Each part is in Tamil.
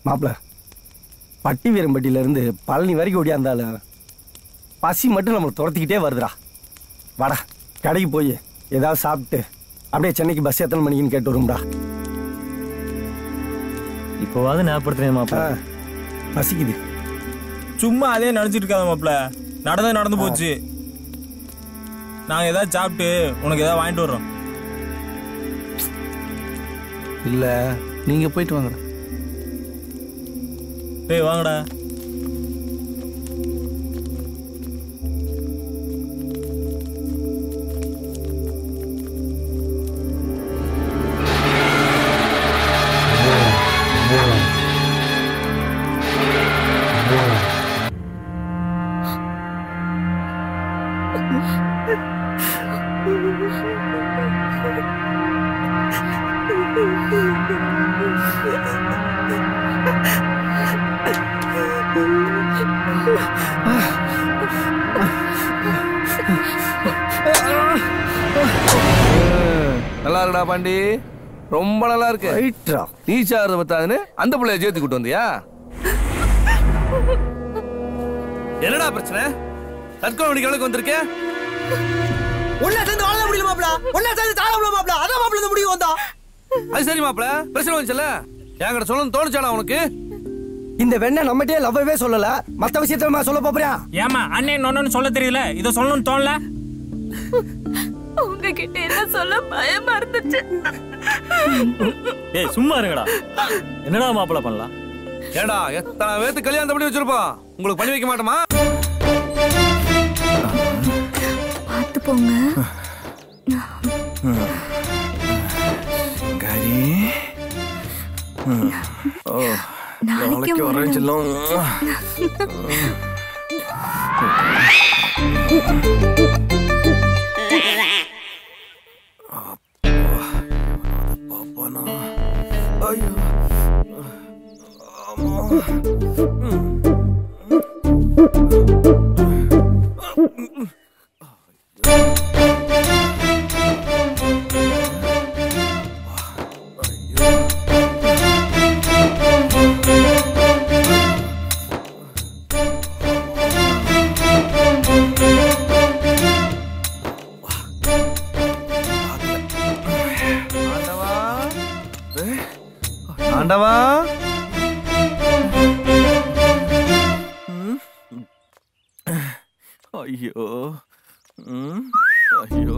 மாப்பிள்ள பட்டி வீரம்பட்டியிலேருந்து பழனி வரைக்கும் ஓடியாந்தாலும் பசி மட்டும் நம்மளை துரத்திக்கிட்டே வருதுடா. வாடா கடைக்கு போய் ஏதாவது சாப்பிட்டு அப்படியே சென்னைக்கு பஸ் எத்தனை மணிக்குன்னு கேட்டு வரும்டா. இப்போவாது ஞாபகப்படுத்துறேன் மாப்பிள்ள. பசிக்குது. சும்மா அதே நினைச்சிட்டு இருக்காத மாப்பிள்ள. நடந்து போச்சு. நாங்க ஏதாவது சாப்பிட்டு உனக்கு ஏதாவது வாங்கிட்டு வர்றோம். இல்ல நீங்க போயிட்டு வாங்க. டேய் வாங்கடா. நல்லா இருக்குடா பாண்டி, ரொம்ப நல்லா இருக்கு. நீச்சா பத்தாதுன்னு அந்த பிள்ளைய சேர்த்து கூட்டு வந்தியா? என்னடா பிரச்சனை? தற்கொலை மணிக்கு எவ்வளவு வந்திருக்க? ஒன்னா சேர்ந்து வாழ முடியல மாப்ள. ஒன்னா சேர்ந்து தாழ முடியல மாப்ள. அதான் மாப்ள இந்த முடிவு வந்தா. அது சரி மாப்ள, பிரச்சனை வந்துச்சுல. என்கிட்ட சொல்லணும்னு தோணுச்சாடா உனக்கு? இந்த வெண்ணை நம்மகிட்டே லவ்வவே சொல்லல, மத்த விஷயத்த சொல்ல போறியா? ஏமா அண்ணே நொன்னு சொல்ல தெரியல, இத சொல்லணும்னு தோணல. உங்ககிட்ட என்ன சொல்ல பயமா இருந்துச்சு. ஏய் சும்மா இருங்கடா. என்னடா மாப்பிள்ள பண்ணலாம்? ஏடா எத்தனை பேருக்கு கல்யாணம் பண்ணி வச்சிருப்போம், உங்களுக்கு பண்ணி வைக்க மாட்டோமா? பார்த்து போங்க. கரி நாளைக்கு வரேன் செல்லம். ஐயோ ஆண்டவா, ஐயோ ஐயோ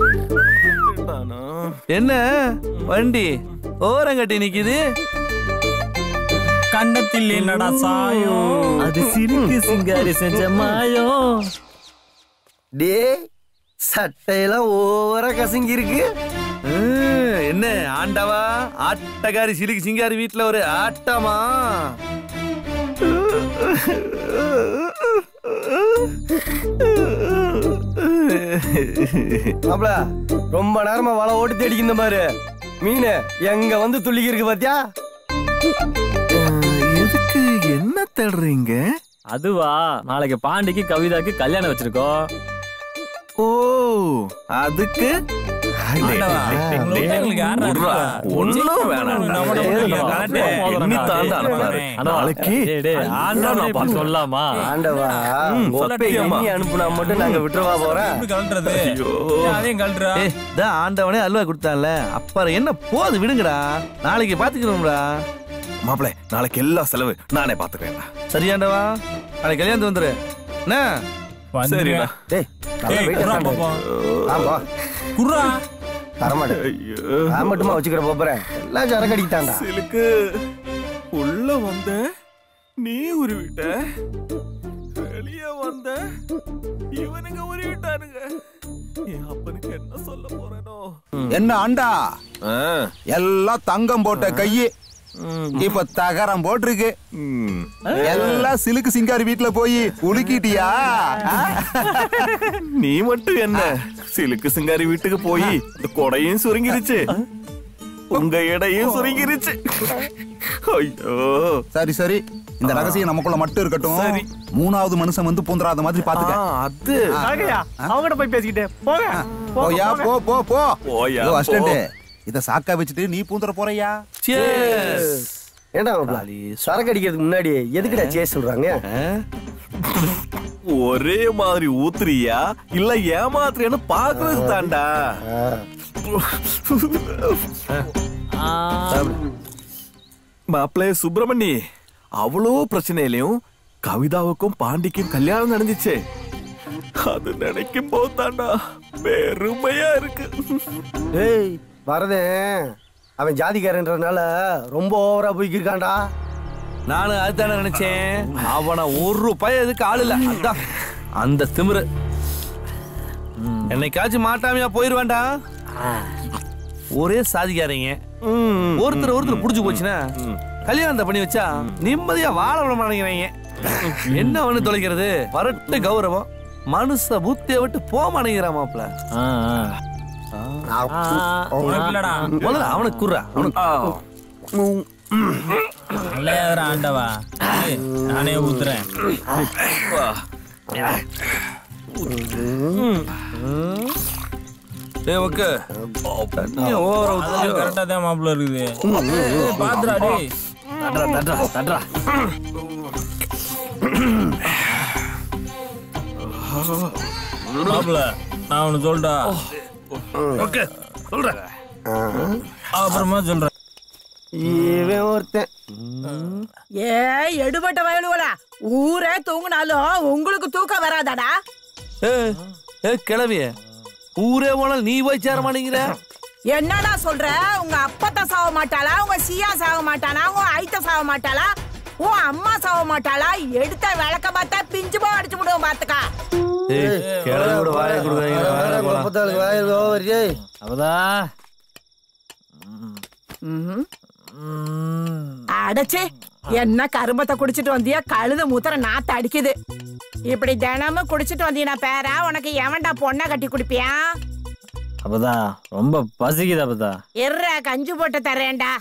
என்ன வண்டி ஓரங்கட்டி நிக்குது? கண்டத்தில் என்னடா சாயம்? அது சிரிக்கு சிங்காரி செஞ்ச மாயம். டே சட்டையெல்லாம் ஓவரா கசங்கி இருக்கு. என்ன ஆண்டவா, ஆட்டக்காரி சிலுக்கு சிங்காரி வீட்டுல ஒரு ஆட்டமா? மாப்ள ரொம்ப நேரமா வலை ஓட்டு தேடிக்கிந்த பாரு, மீன் எங்க வந்து துள்ளிக்கு இருக்கு பாத்தியா? எதுக்கு என்ன தேடுறீங்க? அதுவா, நாளைக்கு பாண்டிக்கு கவிதாக்கு கல்யாணம் வச்சிருக்கோம். ஓ அதுக்கு சொல்லாமா? அனுப்புனா மட்டும் நாங்க விட்டுருவா போறோம். ஆண்டவனே அல்வா கொடுத்தான்ல, அப்புறம் என்ன போது விடுங்கடா, நாளைக்கு பாத்துக்கிறோம்டா. மாப்பிள்ளை நாளைக்கு எல்லா செலவு நானே பாத்துக்கிறேன். சரியாண்டவா, நாளைக்கு கல்யாணம் வந்துரு. என்ன சரிடா. மட்டுமா வச்சுக்கிற போறேன், எல்லாம் சரக்கு அடிக்கிட்டான்டா. சிலுக்கு உள்ள வந்த நீ உருவிட்ட, வெளியே வந்த இவனுங்க உருவிட்டானுங்க. என் அப்பனுக்கு என்ன சொல்ல போறேனோ? என்ன ஆண்டா, எல்லாம் தங்கம் போட்ட கையே இப்ப தகரம் போட்டிருக்கு. எல்லாம் சிலுக்கு சிங்காரி வீட்டுல போய் உலுக்கிட்டியா? நீ மட்டும் என்ன, சிலுக்கு சிங்காரி வீட்டுக்கு போய் இந்த கொடையும் சுருங்கிருச்சு, உங்க எடையும் சுருங்கிருச்சு. ஐயோ சரி சரி, இந்த ரகசியம் நமக்குள்ள மட்டும் இருக்கட்டும். மூணாவது மனுஷன் வந்து பூந்துராத மாதிரி பாத்துக்க. அது அவங்ககிட்ட போய் பேசிக்கிட்டே போங்க. போயா போ போ போ. அசிஸ்டன்ட், இத சாக்கா வச்சுட்டு நீ பூந்துற போறியா? ஏண்டா சரக்கு அடிக்கிறதுக்கு முன்னாடி எதுக்குடா சேஸ் சொல்றாங்க? ஒரே மாதிரி ஊத்துறியா இல்ல ஏமாத்துறியான்னு பாக்குறது தாண்டா. மாப்பிள்ளை சுப்பிரமணி, அவ்வளோ பிரச்சனையிலையும் கவிதாவுக்கும் பாண்டிக்கும் கல்யாணம் நடந்துச்சு. அது நினைக்கும் போது தாண்டா பெருமையா இருக்கு. ஏய் வரதே, அவன் ஜாதிக்காரன்றதுனால ரொம்ப ஓவரா போய்க்கிருக்கான்டா. நானும் அதுதானே நினைச்சேன். அவனை ஒரு ரூபாய் எதுக்கு ஆள் இல்ல, அதான் அந்த திமிரு. என்னைக்காச்சும் மாட்டாமையா போயிருவேண்டா. ஒரே சாதிக்காரங்க, ஒருத்தர் புடிச்சு போச்சுன்னா கல்யாணத்தை பண்ணி வச்சா நிம்மதியா வாழ விட மாட்டேங்கிறாங்க. என்ன ஒண்ணு தொலைக்கிறது, வரட்டு கௌரவம் மனுஷ புத்திய விட்டு போக மாட்டேங்கிறா மாப்பிள்ள. முதல்ல அவனுக்கு குர்றா, ஆண்டவா, நானே ஊத்துறேன். கரெக்டா தான் மாப்பிள்ள இருக்குது. பாத்துடா டேய். மாப்பிள்ள நான் ஒண்ணு சொல்றா. அப்புறமா சொல்றேன். இவன் ஒருத்தன் ஏ எடுபட்ட வயலுவலா, ஊரே தூங்கினாலும் உங்களுக்கு தூக்கம் வராதாடா? கிளவிய ஊரே போனால் நீ போய் சேர மாட்டேங்கிற. என்னடா சொல்ற? உங்க அப்பத்த சாவ மாட்டாளா? உங்க சியா சாவ மாட்டானா? உங்க ஐத்த சாவ மாட்டாளா? உன் அம்மா சாவ மாட்டாளா? எடுத்த விளக்க பார்த்தா பிஞ்சு போ அடிச்சு விடுவோம் பாத்துக்கா. அடச்சே, என்ன கரும்பத்தை குடிச்சிட்டு வந்தியா? கழுத மூத்தர நாத்த அடிக்குது. இப்படி தினமும் குடிச்சிட்டு வந்தீனா பேரா உனக்கு எவன்டா பொண்ணை கட்டி குடிப்பியா? அப்பதா ரொம்ப பசிக்குது. அப்பதா எர்ரா கஞ்சி போட்டு தரேன்டா.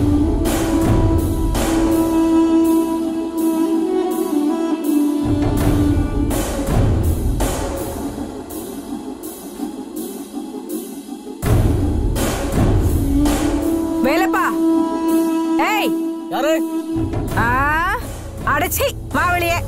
வேலப்பா, ஏய் யாரு? அடச்சி வா வெளியே.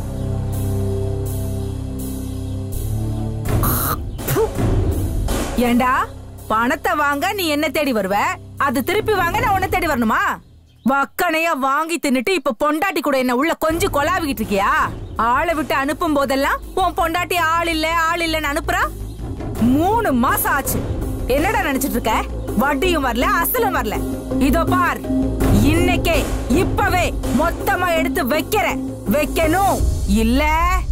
ஏண்டா பணத்தை வாங்க நீ என்ன தேடி வருவ, அது திருப்பி வாங்க நான் உன்னை தேடி வரணுமா? வக்கனையா வாங்கி தின்னுட்டு இப்ப பொண்டாட்டி கூட என்ன உள்ள கொஞ்சம் கொலாவிக்கிட்டு இருக்கியா? ஆளை விட்டு அனுப்பும் போதெல்லாம் உன் பொண்டாட்டி ஆள் இல்லன்னு அனுப்புறா. 3 மாசம் ஆச்சு. என்னடா நினைச்சிட்டு இருக்க? வட்டியும் வரல, அசலும் வரல. இதோ பார், இன்னைக்கே இப்பவே மொத்தமா எடுத்து வைக்கணும். இல்ல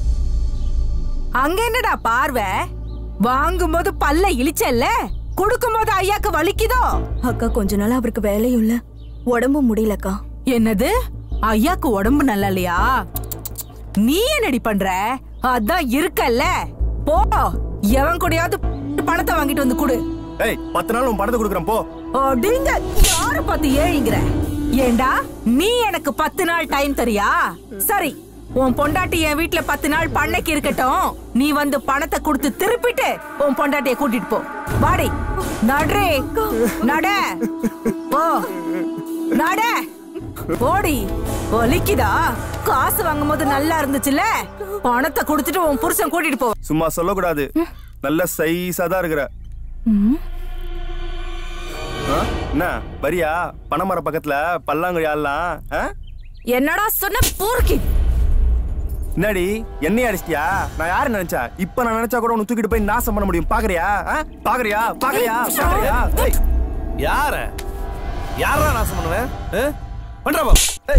அங்க என்னடா பார்வை? வாங்கும் போது பல்ல இழிச்சல்ல, கொடுக்கும் போது ஐயாக்கு வலிக்குதோ? அக்கா கொஞ்ச நாள் அவருக்கு வேலையும் இல்ல, உடம்பு முடியலக்கா. என்னது? ஐயாக்கு உடம்பு நல்லா இல்லையா? நீ என்னடி பண்ற? அதான் இருக்கல்ல, போ எவன் கூடயாவது பணத்தை வாங்கிட்டு வந்து கொடு. 10 நாள் உன் பணத்தை கொடுக்குறேன் போ. அப்படிங்க யார பார்த்து ஏழிங்கிற? ஏண்டா நீ எனக்கு 10 நாள் டைம் தரியா? சரி, உன் பொண்டாட்டி என் வீட்டுல 10 நாள் பண்ணைக்கு இருக்கட்டும். நீ வந்து பணத்தை கொடுத்து திருப்பிட்டு உன் பொண்டாட்டிய கூட்டிட்டு போ. வாடி நடே, நட போ, நட போடி. ஒலிக்குதா? காசு வாங்கும் போது நல்லா இருந்துச்சுல்ல, பணத்தை கொடுத்துட்டு உன் புருஷன் கூட்டிட்டு போ. சும்மா சொல்லக்கூடாது, நல்ல சைஸா தான் இருக்கிற. என்ன வரியா? பனைமர பக்கத்துல பல்லாங்குழி ஆடலாம். என்னடா சொன்ன பூர்க்கி? என்னடி என்னைய அடிச்சிட்டியா? நான் யாரு நினைச்சா? இப்ப நான் நினைச்சா கூட உன்னை தூக்கிட்டு போய் நாசம் பண்ண முடியும். பாக்குறியா? யாரா நாசம் பண்ணுவேன்? பண்றா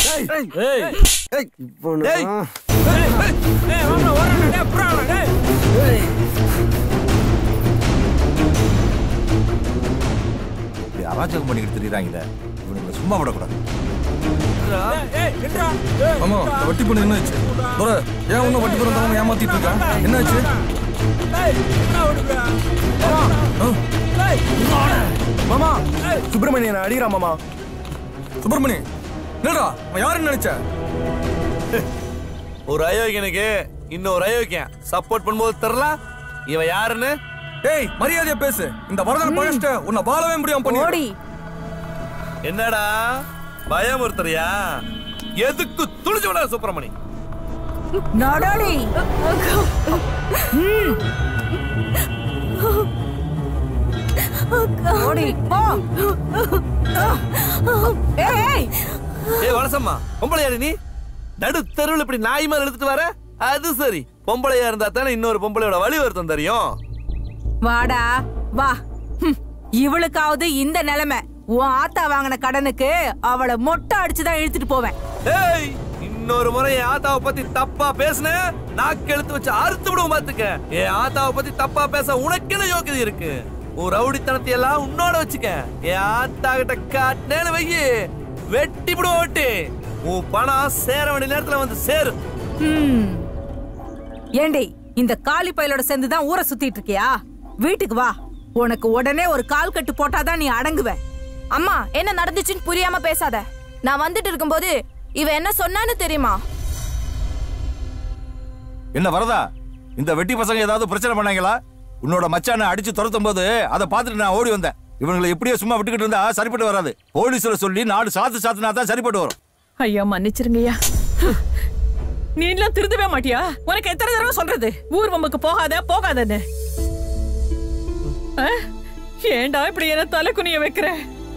அராஜகம் பண்ணிக்கிட்டு தெரியுறாங்க. இவனுங்களை சும்மா விடக்கூடாது. ஆமா, வட்டி பண்ண என்னாச்சு? ஏன் ஒன்னும் வட்டி பண்ண ஏமாத்திட்டு இருக்கான்? என்னாச்சு? மாமா சுப்பிரமணியன் அடிக்கிறான். மாமா சுப்பிரமணி என்னடா யாருன்னு நினைச்ச? ஒரு அயோக்கியனுக்கு இன்னொரு அயோக்கியன் சப்போர்ட் பண்ணும்போது தெரியல இவன் யாருன்னு. ஏய் மரியாதையா பேசு. இந்த வரதன் பழஸ்ட உன்னை வாழவே முடியாம பண்ணி. என்னடா பயமுறுத்துறியா? எதுக்கு துணிச்சு விட சுப்பிரமணி? நடடி. ஓடி போ. ஏய் வலசம்மா, பொம்பளையாடி நீ? நடு தெருவில் இப்படி நாய் மாதிரி எடுத்துட்டு வர? அது சரி, பொம்பளையா இருந்தா தானே இன்னொரு பொம்பளையோட வழி வருத்தம் தெரியும். வாடா வா. இவளுக்காவது இந்த நிலைமை. உன் ஆத்தா வாங்கின கடனுக்கு அவளை மொட்டை அடிச்சுதான் இழுத்துட்டு போவேன். ஏய், இன்னொரு முறை என் ஆத்தாவை பத்தி தப்பா பேசுன நாக்கு எழுத்து வச்சு அறுத்து விடுவோம் பாத்துக்க. என் ஆத்தாவை பத்தி தப்பா பேச உனக்கு என்ன யோக்கியதை இருக்கு? ஒரு ரவுடித்தனத்தை எல்லாம் உன்னோட வச்சுக்க. என் ஆத்தா கிட்ட காட்டினேன்னு வையி, வெட்டி விடுவோம். வெட்டி உன் பணம் சேர வேண்டிய நேரத்துல வந்து சேரு. ஏண்டி இந்த காலி பையலோட சேர்ந்துதான் ஊரை சுத்திட்டு இருக்கியா? வீட்டுக்கு வா. உனக்கு உடனே ஒரு கால் கட்டு போட்டாதான் நீ அடங்குவ. அம்மா, என்ன நடந்துச்சுன்னு புரியாம பேசாத. நான் வந்துட்டு இருக்கும்போது இவ என்ன சொன்னான்னு தெரியுமா? என்ன வரதா, இந்த வெட்டி பசங்க ஏதாவது பிரச்சனை பண்ணாங்களா? உன்னோட மச்சானை அடிச்சு துரத்தும் போது அதை பார்த்துட்டு நான் ஓடி வந்தேன். இவங்களை எப்படியோ சும்மா விட்டுக்கிட்டு இருந்தா சரிப்பட்டு வராது. போலீஸ்ல சொல்லி நாடு சாத்துனா தான் சரிப்பட்டு வரும். ஐயா மன்னிச்சிருங்கய்யா. நீ எல்லாம் திருந்தவே மாட்டியா? உனக்கு எத்தனை தடவை சொல்றது ஊர் வம்புக்கு போகாதன்னு? ஏண்டா இப்படி என்ன தலை குனிய வைக்கிற?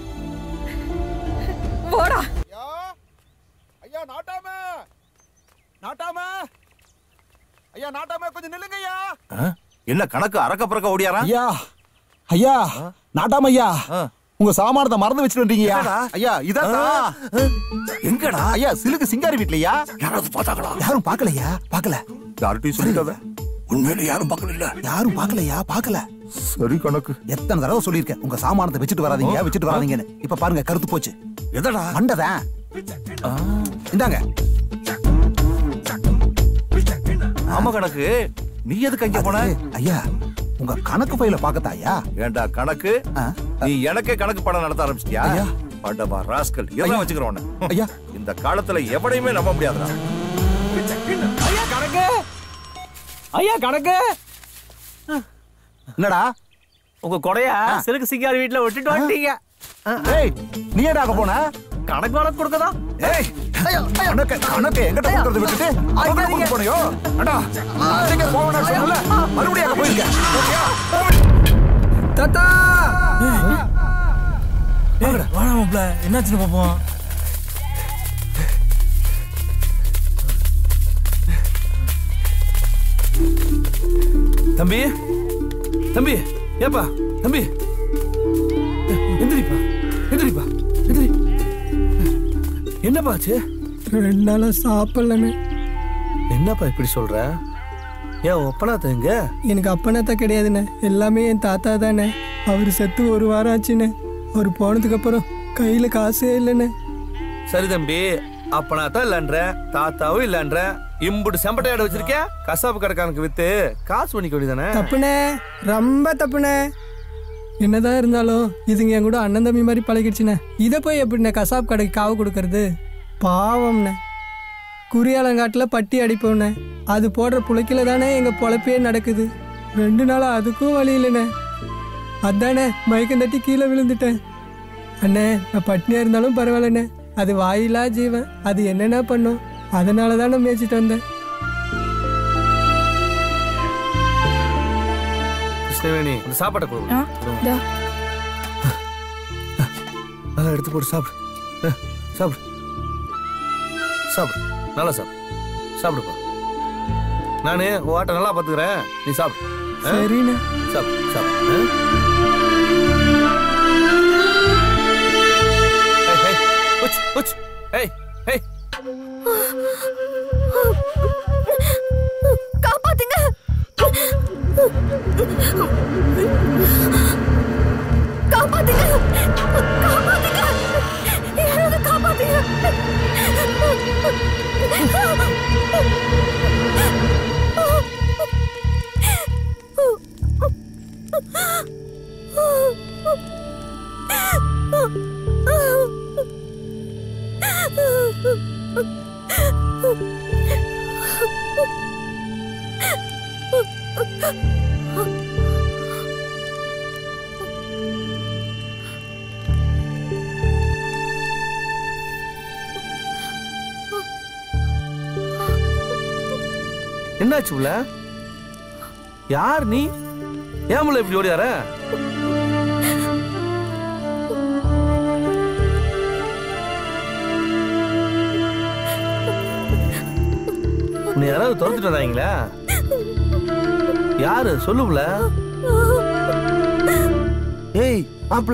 போடா. ஐயா நாட்டாம, நாட்டாம, ஐயா நாட்டாம, கொஞ்சம் நில்லுங்க ஐயா. என்ன கணக்கு அறக்க பறக்க ஓடியாரா? ஐயா, ஐயா நாட்டாம, ஐயா உங்க சாமானத்தை மறந்து வச்சுட்டு வந்தீங்க ஐயா. இதான் எங்கடா? ஐயா சிலுக்கு சிங்காரி வீட்லயா? யாராவது பார்த்தாங்களா? யாரும் பார்க்கலையா? பார்க்கல. யார்கிட்டயும் சொல்லிட்டாத. உண்மையில யாரும் பார்க்கல. இல்ல யாரும் பார்க்கலையா? பார்க்கல. சரி கணக்கு. எத்தனை தடவை சொல்லியிருக்கேன் உங்க சாமானத்தை வச்சுட்டு வராதீங்கன்னு. இப்ப பாருங்க, கருத்து போச்சு. எதடா? மண்டதான். இந்தாங்க. ஆமா கணக்கு, நீ எதுக்கு அங்க போன? ஐயா உங்க கணக்கு பையில பாக்கத்தாயா? ஏண்டா கணக்கு, நீ எனக்கே கணக்கு படம் நடத்த ஆரம்பிச்சிட்டியா? படவா ராஸ்கல், எல்லாம் வச்சுக்கிறோம். ஐயா இந்த காலத்துல எவனையுமே நம்ப முடியாதுடா. ஐயா கணக்கு, ஐயா கணக்கு. என்னடா உங்க கொடையா சிலுக்கு சிங்காரி வீட்டுல விட்டுட்டு வந்துட்டீங்க. நீ ஏடா போன? கணக்கு வழக்கு கொடுக்கதான். கணக்கு எங்கிட்ட கொடுக்கறது விட்டுட்டு அவங்க கொண்டு போனியோ? அடா நீங்க போவனா சொல்லல, மறுபடியும் அங்க போயிருக்க. தாத்தா வாடா மாப்ள, என்னாச்சுன்னு பாப்போம். தம்பி, தம்பி, ஏப்பா தம்பி, எந்திரிப்பா, எந்திரிப்பா, எந்திரி. என்னப்பா ஆச்சு? 2 நாளா சாப்பிடலன்னு. என்னப்பா இப்படி சொல்ற? ஏன் ஒப்பனாத்த எங்க? எனக்கு அப்பனாத்தான் கிடையாதுண்ணே, எல்லாமே என் தாத்தா தானே. அவர் செத்து 1 வாரம் ஆச்சுண்ணே. அவர் போனதுக்கு அப்புறம் கையில காசே இல்லைண்ணே. சரி தம்பி, அப்பனாத்தான் இல்லன்ற, தாத்தாவும் இல்லன்ற, இம்புட்டு செம்பட்டையாட வச்சிருக்க. கசாப்பு கடைக்காரனுக்கு வித்து காசு பண்ணிக்க வேண்டியதானே? தப்புனே, ரொம்ப தப்புனே. என்னதான் இருந்தாலும் இதுங்க என் கூட அண்ணன் தம்பி மாதிரி பழகிடுச்சுண்ணே. இதை போய் எப்படிண்ணே கசாப் கடைக்கு காவு கொடுக்கறது? பாவம்ண்ணே. குறியாலங்காட்டில் பட்டி அடிப்போம்ண்ணே. அது போடுற புழைக்கில தானே எங்கள் பொழப்பே நடக்குது. 2 நாளாக அதுக்கும் வழி இல்லைண்ணே. அதானே மயக்கம் தட்டி கீழே விழுந்துட்டேன். அண்ணே, நான் பட்னியாக இருந்தாலும் பரவாயில்லண்ணே, அது வாயிலா ஜீவன், அது என்னென்ன பண்ணும். அதனால தான் நான் மேய்ச்சிட்டு வந்தேன். கிருஷ்ணவேணி, அந்த சாப்பாட்டை கொடுங்க. நல்லா எடுத்து போட்டு சாப்பிடு. சாப்பிடு, சாப்பிடு, நல்லா சாப்பிடு, சாப்பிடுப்பா. நானு வாட்டை நல்லா பாத்துக்கிறேன், நீ சாப்பிடு. சரிண்ணே. சாப்பிடு, சாப்பிடு. காப்பாத்துங்க, காப்பாத்துங்க, காப்பாத்துங்க, யாராவது காப்பாத்துங்க. என்னாச்சு புள்ள? யார் நீ? ஏன் புள்ள இப்படி ஓடியார? உன்னை யாராவது துரத்துட்டு வந்தாங்களா? யாரு சொல்லு புள்ள? ஏய் மாப்பிள,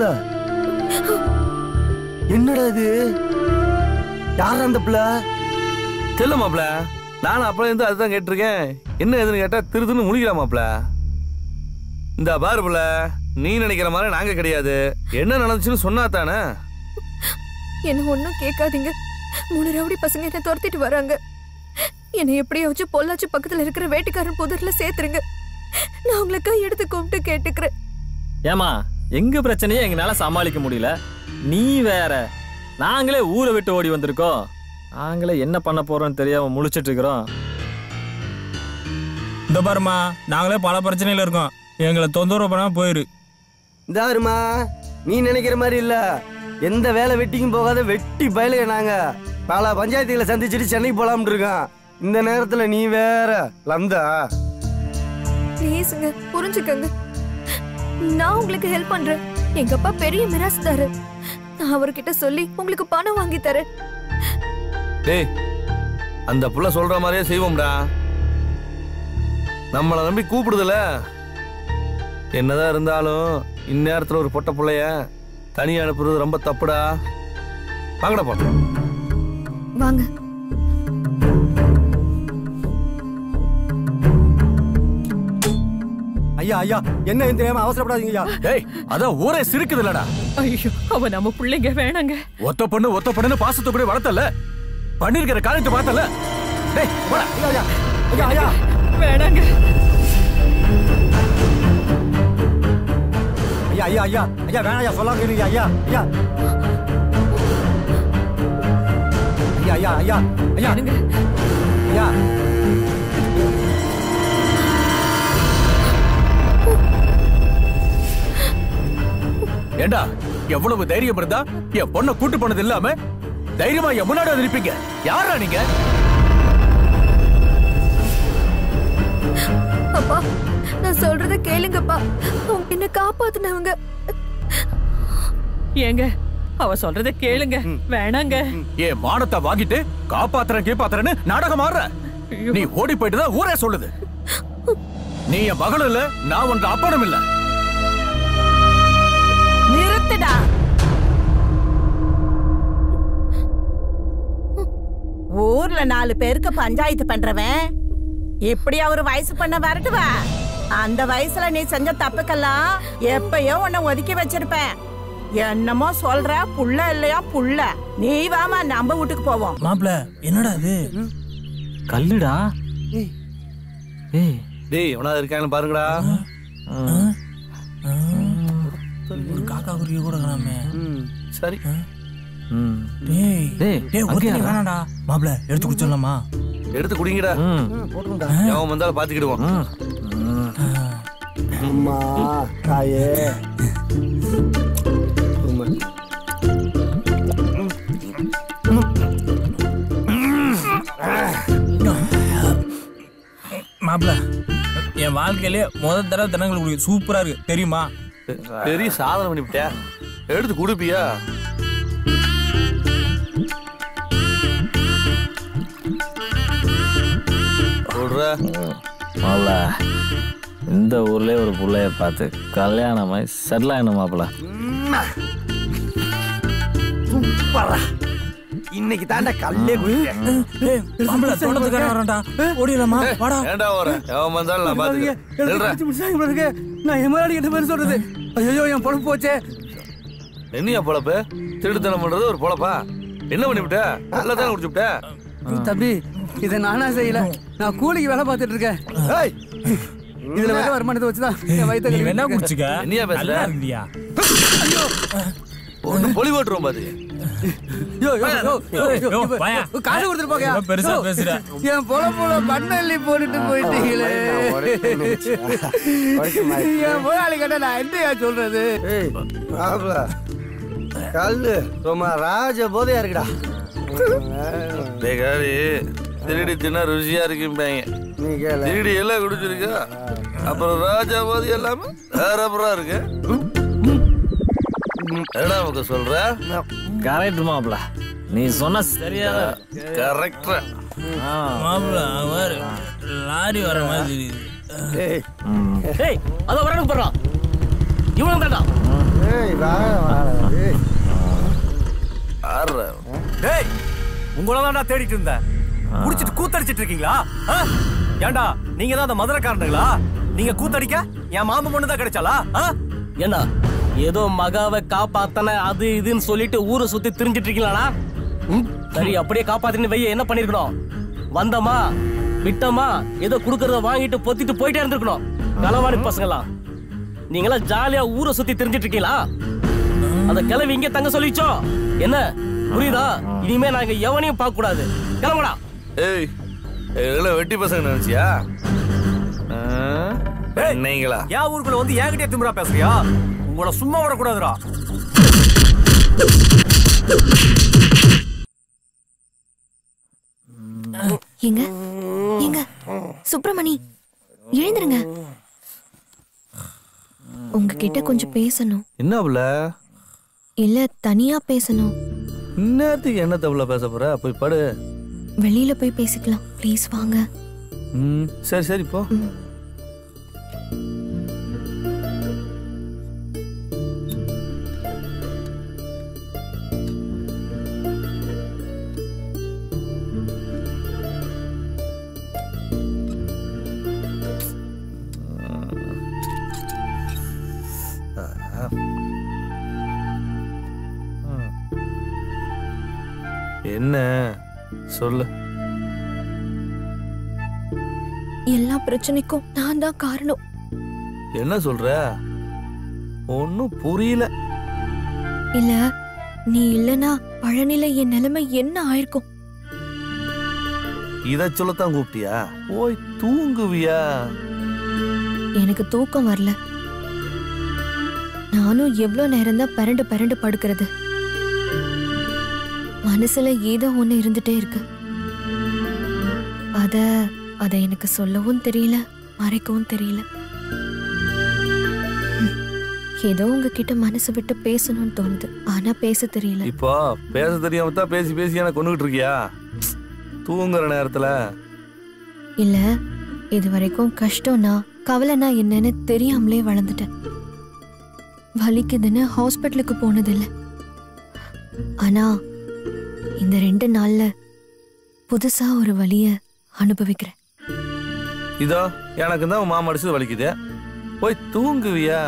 என்னடா இது? யார் அந்த பிள்ளை? தெரியல மாப்பிள, நானும் அப்பல இருந்து அதுதான் கேட்டிருக்கேன். என்ன எதுன்னு கேட்டா திருதுன்னு முழிக்கலாம் மாப்பிள. இந்த பாரு புள்ள, நீ நினைக்கிற மாதிரி நாங்க கிடையாது. என்ன நடந்துச்சுன்னு சொன்னா தானே. என்ன ஒன்னும் கேட்காதீங்க. 3 ரவுடி பசங்க என்ன துரத்திட்டு வராங்க. என்னை எப்படியாச்சும் பொள்ளாச்சி பக்கத்துல இருக்கிற வேட்டுக்காரன் புதர்ல சேர்த்துருங்க. நான் உங்களை கை எடுத்து கூப்பிட்டு கேட்டுக்கிறேன். ஏமா எங்க பிரச்சனையே எங்களால சமாளிக்க முடியல, நீ வேற. நாங்களே ஊரை விட்டு ஓடி வந்திருக்கோம். நாங்களே என்ன பண்ண போறோம்னு தெரியாம முழிச்சிட்டு இருக்கிறோம். இந்த பாருமா, நாங்களே பல பிரச்சனையில இருக்கோம். எங்களை தொந்தரவு பண்ணாம போயிரு. இந்தாருமா, நீ நினைக்கிற மாதிரி இல்ல. எந்த வேலை வெட்டிக்கும் போகாத வெட்டி பயலுக. நாங்க பல பஞ்சாயத்துகளை சந்திச்சுட்டு சென்னைக்கு போலாம்னு இருக்கோம். இந்த நேரத்துல நீ வேற லந்தா. ப்ளீஸுங்க, புரிஞ்சுக்கங்க. நான் உங்களுக்கு ஹெல்ப் பண்றேன். எங்க அப்பா பெரிய மிராஸ்தாரு. நான் அவர்கிட்ட சொல்லி உங்களுக்கு பணம் வாங்கி தரேன். டேய், அந்த புள்ள சொல்ற மாதிரியே செய்வோம்டா. நம்மளை நம்பி கூப்பிடுதுல. என்னதான் இருந்தாலும் இந்நேரத்துல ஒரு பொட்ட புள்ளைய தனியா அனுப்புறது ரொம்ப தப்புடா. வாங்கடா போ. வாங்க. ஐயா ஐயா, என்ன தெரியாம அவசரப்படாதீங்க ஐயா. டேய், அதான் ஊரே சிரிக்குது இல்லடா. ஐயோ, அவ நம்ம பிள்ளைங்க வேணாங்க. ஒத்த பொண்ணு பாசத்தை கூட வளர்த்தல, பண்ணிருக்கிற காரியத்தை பார்த்தல. டேய் போடா. ஐயா ஐயா ஐயா வேணாங்க. ஐயா ஐயா ஐயா ஐயா வேணாம் ஐயா, சொல்லாம இருங்க ஐயா. ஐயா ஐயா ஐயா ஐயா ஐயா ஐயா. ஏண்டா, எவ்வளவு தைரியம் இருந்தா என் பொண்ணை கூட்டு போனது இல்லாம தைரியமா என் முன்னாடி வந்து நிப்பீங்க? யாரா நீங்க? அப்பா, நான் சொல்றத கேளுங்கப்பா. அவங்க என்ன காப்பாத்துனவங்க. ஏங்க, அவ சொல்றத கேளுங்க. வேணாங்க. என் மானத்தை வாங்கிட்டு காப்பாத்துறேன்னு நாடகம் ஆடுற. நீ ஓடி போயிட்டு தான் ஊரே சொல்லுது. நீ என் மகளும் இல்ல, நான் உன் அப்பனும் இல்ல. நிறுத்துடா. ஊர்ல 4 பேருக்கு பஞ்சாயத்து பண்றவன் இப்படி ஒரு வயசு பண்ண வரட்டுவா? அந்த வயசுல நீ செஞ்ச தப்புக்கெல்லாம் எப்பயோ உன்னை ஒதுக்கி வச்சிருப்பேன். என்னமோ சொல்ற, புள்ள இல்லையா புள்ள. நீ வாமா, நம்ம வீட்டுக்கு போவோம். மாப்பிள, என்னடா இது? கல்லுடா. டேய், எவனாவது இருக்காங்கன்னு பாருங்கடா. ஒரு காக்கா குருவி கூட காணாமே. சரி. வேணாடா மாப்பிள, எடுத்து குடிச்சிடலாமா? எடுத்து குடிங்கடா. எவன் வந்தாலும் பாத்துக்கிடுவோம். அம்மா தாயே. மாப்பிள, என் வாழ்க்கையிலே முதல் தடவை தினங்கள் குடிக்க சூப்பரா இருக்கு தெரியுமா? பெரிய சாதனை பண்ணிவிட்ட. எடுத்து குடுப்பியா? இந்த ஊர்லயே ஒரு புள்ளைய பார்த்து கல்யாணமாய் செட்டில் ஆயிடும் மாப்பிள. இன்னைக்கு தாண்டா கல்லே ஓடிடலாமா? ஏண்டா வர? எவன் வந்தாலும் நான் பாத்துக்கிறேன். நான் எம்மாடி கிட்ட பேர் சொல்றது. ஐயோ, என் பொழப்பு போச்சே. என்னையா பொழப்பு? திருடுத்தனம் பண்றது ஒரு பொழப்பா? என்ன பண்ணிவிட்ட? நல்லா தானே குடிச்சுட்ட. தம்பி, இதை நானா செய்யல. நான் கூலிக்கு வேலை பார்த்துட்டு இருக்கேன். இதுல வேற வருமானத்தை வச்சுதான் என் வயித்தை நீ வேணா குடிச்சுக்க. என்னையா பேசுற? இல்லையா? ஒண்ணு பொலி போட்டுருவோம் பாரு. காசு கொடுத்துட்டு போங்க. பெருசா பேசுற. என் பொழப்புல பண்ணல்லி போட்டுட்டு போயிட்டீங்களே. என் முதலாளி கிட்ட நான் என்னையா சொல்றது? கல்லு சும்மா ராஜ போதையா இருக்குடா. திருடி தின்னா ருசியா இருக்கும்பாங்க. திருடி எல்லாம் குடிச்சிருக்கா, அப்புறம் ராஜாவாதி எல்லாமே வேறப்புறம் இருக்கு. என்ன நமக்கு சொல்ற? கரெக்ட் மாப்ள, நீ சொன்ன சரியா கரெக்ட் மாப்பிள்ள. அவர் லாரி வர மாதிரி தெரியுது. அத வரணும் போறான் இவனும் தாண்டா. உங்கள தான்டா தேடிட்டு இருந்தேன். குடிச்சிட்டு கூத்தடிச்சிட்டு இருக்கீங்களா? ஏண்டா நீங்க தான் அந்த மதுரைக்காரனுங்களா? நீங்க கூத்தடிக்க என் மாமன் பொண்ணு தான் கிடைச்சாலா? ஏண்டா ஏதோ மகாவை காப்பாத்தன அது இதுன்னு சொல்லிட்டு ஊரை சுத்தி திரிஞ்சிட்டு இருக்கீங்களா? சரி, அப்படியே காப்பாத்தின்னு வைய என்ன பண்ணிருக்கணும்? வந்தமா விட்டமா ஏதோ குடுக்கறத வாங்கிட்டு பொத்திட்டு போயிட்டே இருந்திருக்கணும். களவாணி பசங்களா நீங்களா ஜாலியா ஊரை சுத்தி திரிஞ்சிட்டு இருக்கீங்களா? அந்த கிளவி இங்க தங்க சொல்லிச்சோ என்ன புரியுதா? இனிமே நாங்க எவனையும் பார்க்க கூடாது. கிளம்புடா. ஏய், வெட்டி பசங்க நினைச்சியா? நீங்களா என் ஊருக்குள்ள வந்து என்கிட்டே திமிரா பேசுறியா? உங்களை சும்மா விடக்கூடாதுடா. எங்க எங்க சுப்பிரமணி, எழுந்துருங்க. உங்ககிட்ட கொஞ்சம் பேசணும். என்ன அவள? இல்ல, தனியா பேசணும். இன்னத்துக்கு என்ன தவள பேச போற? போய் படு. வெளியில போய் பேசிக்கலாம். ப்ளீஸ் வாங்க. சரி சரி போ. என்ன சொல்லு? எல்லா பிரச்சனைக்கும் நான் தான் காரணம். என்ன சொல்ற? ஒன்னும் புரியல. இல்ல, நீ இல்லனா பழனில என் நிலைமை என்ன ஆயிருக்கும்? இத சொல்லத்தான் கூப்பிட்டியா? போய் தூங்குவியா? எனக்கு தூக்கம் வரல. நானும் எவ்வளவு நேரம் தான் பரண்டு பரண்டு படுக்கிறது. மனசுல ஏதோ ஒண்ணு இருந்துட்டே இருக்கு. அத எனக்கு சொல்லவும் தெரியல, மறைக்கவும் தெரியல. ஏதோ உங்ககிட்ட மனசு விட்டு பேசணும்னு தோணுது, ஆனா பேச தெரியல. இப்போ பேச தெரியாம தான் பேசி பேசி எனக்கு கொண்டுகிட்டு இருக்கியா? தூங்குற நேரத்துல இல்ல, இது வரைக்கும் கஷ்டம்னா கவலைனா என்னன்னு தெரியாமலே வளர்ந்துட்டேன். வலிக்குதுன்னு ஹாஸ்பிட்டலுக்கு போனதில்ல. ஆனா இந்த 2 நாள்ல புதுசா ஒரு வலிய அனுபவிக்கிறேன். இதோ எனக்கு தான் மாமா அடிச்சு வலிக்குது. போய் தூங்குவியா?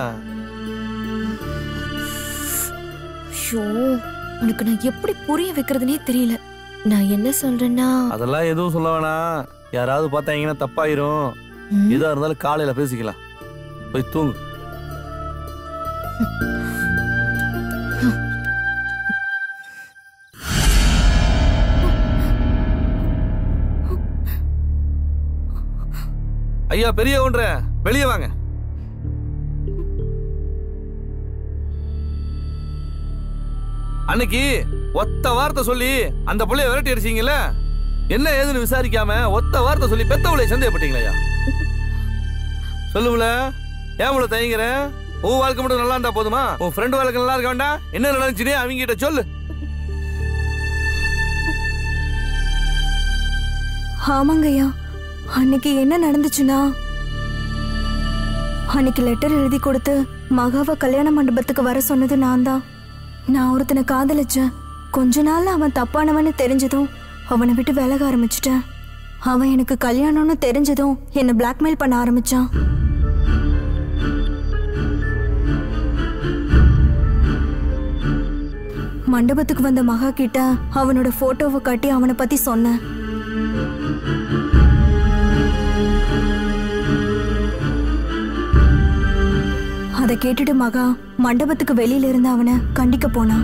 ஷோ, உனக்கு நான் எப்படி புரிய வைக்கிறதுனே தெரியல. நான் என்ன சொல்றேன்னா, அதெல்லாம் எதுவும் சொல்ல வேணாம். யாராவது பார்த்தாங்கன்னா தப்பாயிரும். எதா இருந்தாலும் காலையில பேசிக்கலாம். போய் தூங்கு. ஐயா பெரிய ஒன்ற வெளியே வாங்க. அன்னைக்கு ஒத்த வார்த்தை சொல்லி அந்த புள்ளைய விரட்டி அடிச்சீங்கல்ல, என்ன ஏதுன்னு விசாரிக்காம ஒத்த வார்த்தை சொல்லி பெத்தவளை சந்தேகப்பட்டீங்களா? சொல்லுவுல, ஏன் உள்ள தயங்குற? உன் வாழ்க்கை மட்டும் நல்லா இருந்தா போதுமா? உன் ஃப்ரெண்ட் வாழ்க்கை நல்லா இருக்க வேண்டாம்? என்ன நடந்துச்சுனே அவங்க கிட்ட சொல்லு. ஆமாங்கய்யா, அன்னைக்கு என்ன நடந்துச்சுன்னா, அன்னைக்கு லெட்டர் எழுதி கொடுத்து மகாவை கல்யாண மண்டபத்துக்கு வர சொன்னது நான் தான். நான் ஒருத்தனை காதலிச்சேன். கொஞ்ச நாள்ல அவன் தப்பானவன்னு தெரிஞ்சதும் அவனை விட்டு விலக ஆரம்பிச்சிட்டேன். அவன் எனக்கு கல்யாணம்னு தெரிஞ்சதும் என்னை பிளாக்மெயில் பண்ண ஆரம்பிச்சான். மண்டபத்துக்கு வந்த மகா கிட்ட அவனோட போட்டோவை காட்டி அவனை பத்தி சொன்னேன். அதை கேட்டுட்டு மகா மண்டபத்துக்கு வெளியில இருந்து அவனை கண்டிக்க போனான்.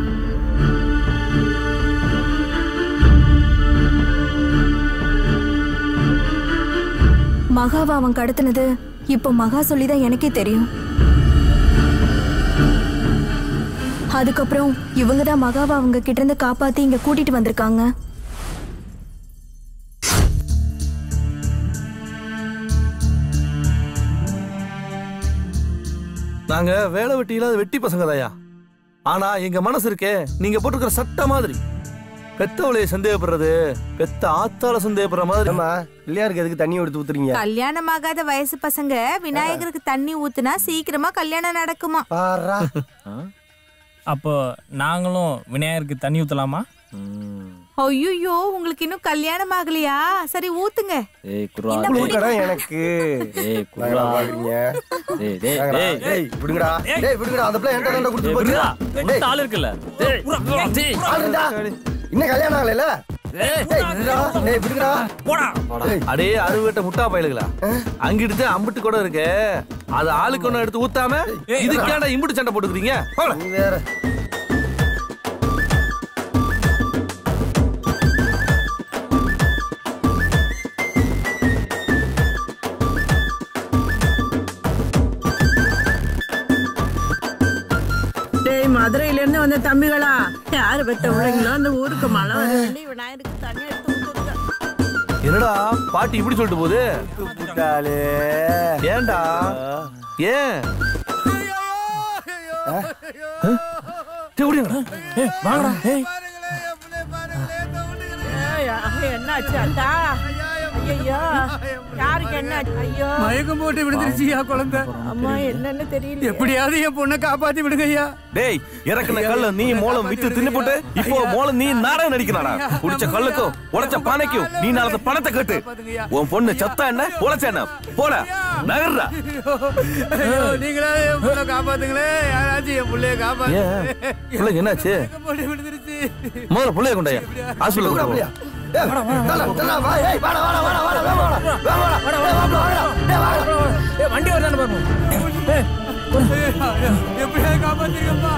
மகாவை அவன் கடத்தினது இப்போ மகா சொல்லிதான் எனக்கே தெரியும். அதுக்கப்புறம் இவங்க தான் மகாவை அவங்க கிட்ட இருந்து காப்பாத்தி இங்க கூட்டிட்டு வந்திருக்காங்க. நாங்க வேலை வெட்டி இல்லாத வெட்டி பசங்க தாயா. ஆனா எங்க மனசு இருக்கே நீங்க போட்டுக்கிற சட்ட மாதிரி. பெத்தவளைய சந்தேகப்படுறது பெத்த ஆத்தால சந்தேகப்படுற மாதிரி. பிள்ளையாருக்கு எதுக்கு தண்ணி எடுத்து ஊத்துறீங்க? கல்யாணம் ஆகாத வயசு பசங்க விநாயகருக்கு தண்ணி ஊத்துனா சீக்கிரமா கல்யாணம் நடக்குமா? அப்போ நாங்களும் விநாயகருக்கு தண்ணி ஊத்தலாமா? ஐயோ, உங்களுக்கு இன்னும் கல்யாணம் ஆகலையா? சரி ஊத்துங்க. ஏய் குர்ரா எனக்கு ஏய் குர்ரா டேய் டேய் டேய் விடுங்கடா. டேய் விடுங்கடா. அந்த பிள்ளை என்கிட்ட தான்டா கொடுத்து போச்சு. டேய் ஆள் இருக்குல்ல. டேய் ஆளுடா. இன்னும் கல்யாணம் ஆகலைல? டேய் விடுங்கடா. போடா. அடே அறுவட்ட முட்டா பயலுகளா. அங்கிட்டு அம்பிட்டு கூட இருக்கு. அது ஆளுக்கு ஒண்ணு எடுத்து ஊத்தாம இதுக்கேடா இம்பிட்டு சண்டை போட்டுக்கிறீங்க? வேற மதுரையில இருந்து வந்த தம்பிகளா, யாரு பெத்த பிள்ளைங்களோ அந்த ஊருக்கு மழை வர வேண்டி விநாயகருக்கு தண்ணி எடுத்து ஊத்துங்க. என்னடா பாட்டி இப்படி சொல்லிட்டு போகுது? ஏன்டா? ஏன் என்னாச்சு அத்தா? ஐயோ, யாருக்கு என்ன? ஐயோ, மயக்கம் போட்டு விழுந்துருச்சியா குழந்தை? அம்மா என்னன்னு தெரியல. எப்படியாவது என் பொண்ணை காப்பாத்தி விடுங்க ஐயா. டேய் இறக்குன கல்ல நீ மோளம் வித்து தின்னு போட்டு இப்போ மோளம் நீ நாடகம் நடிக்கிறாடா. குடிச்ச கல்லுக்கும் உடைச்ச பானைக்கும் நீ நாளை பணத்தை கட்டு. உன் பொண்ணு சத்தா என்ன பொழைச்ச என்ன? போட நகர்றா. நீங்களா என் பொண்ணை காப்பாத்துங்களே. யாராச்சும் என் பிள்ளைய காப்பாத்து. பிள்ளைக்கு என்னாச்சு? போட்டு விழுந்துருச்சு. முதல்ல பிள்ளைய கொண்டாயா ஹாஸ்பிட்டல் கொண்டு போ. வண்டி வருதான்னு பாருங்க. எப்படியாவது காப்பாத்துங்கப்பா.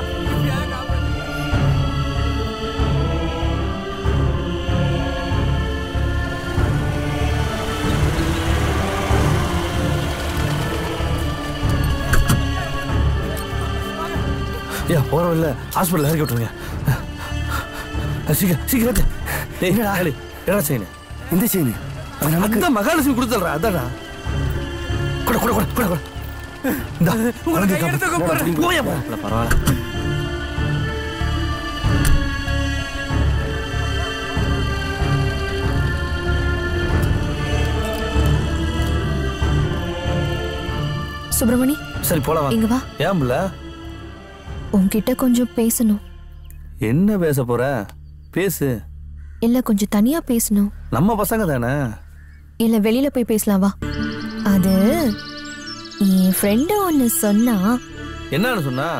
போறோம் இல்ல ஹாஸ்பிட்டல் இறக்கி விட்டுருங்க. சீக்கிரம் சீக்கிரம். என்ன செய்யு? இந்த செய்யு அந்த மகாலட்சுமி கொடுத்துடுறா. அதாடா கூட கூட கூட கூட கூட. பரவாயில்ல. சுப்பிரமணி சரி போலாம். இங்க வா. ஏம்ல உன்கிட்ட கொஞ்சம் பேசணும். என்ன பேச போற? பேசு. இல்ல கொஞ்சம் தனியா பேசணும். நம்ம பசங்க தானே. இல்ல வெளியில போய் பேசலாம் வா. அது என் ஃப்ரெண்டு ஒன்னு சொன்னா. என்னன்னு சொன்னா?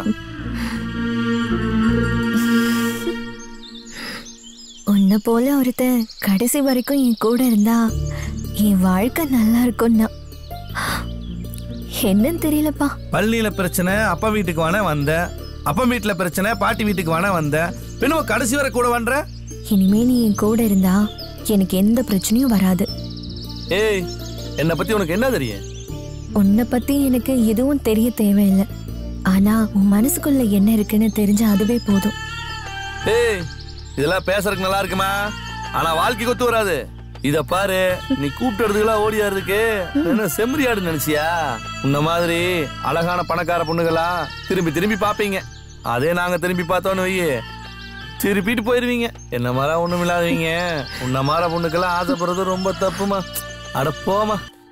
உன்னை போல ஒருத்த கடைசி வரைக்கும் என் கூட இருந்தா என் வாழ்க்கை நல்லா இருக்கும்னா. என்னன்னு தெரியலப்பா. பள்ளியில பிரச்சனை அப்பா வீட்டுக்கு வானே வந்த. அப்பா வீட்டுல பிரச்சனை பாட்டி வீட்டுக்கு வானே வந்த. பின்னும் கடைசி வரை கூட வந்த. இனிமே நீ என் கூட இருந்தா எனக்கு எந்த பிரச்சனையும் வராது. ஏய் என்னை பத்தி உனக்கு என்ன தெரியும்? உன்னை பத்தி எனக்கு எதுவும் தெரிய தேவையில்லை. ஆனா உன் மனசுக்குள்ள என்ன இருக்குன்னு தெரிஞ்சா அதுவே போதும். ஏய் இதெல்லாம் பேசுறதுக்கு நல்லா இருக்குமா? ஆனா வாழ்க்கைக்கு ஒத்து வராது. இத பாரு, நீ கூப்பிட்டுறதுக்கெல்லாம் ஓடியாருக்கு என்ன செம்மறியாடு நினைச்சியா? உன்ன மாதிரி அழகான பணக்கார பொண்ணுகளா திரும்பி திரும்பி பாப்பீங்க. அதே நாங்க திரும்பி பார்த்தோன்னு வையே திருப்பிட்டு போயிருவீங்க. என்ன மாதிரி ஒண்ணும் இல்லாதவங்க உன்ன மாதிரி பொண்ணுக்கெல்லாம் ஆசைப்படுறது ரொம்ப தப்புமா. அட போமா.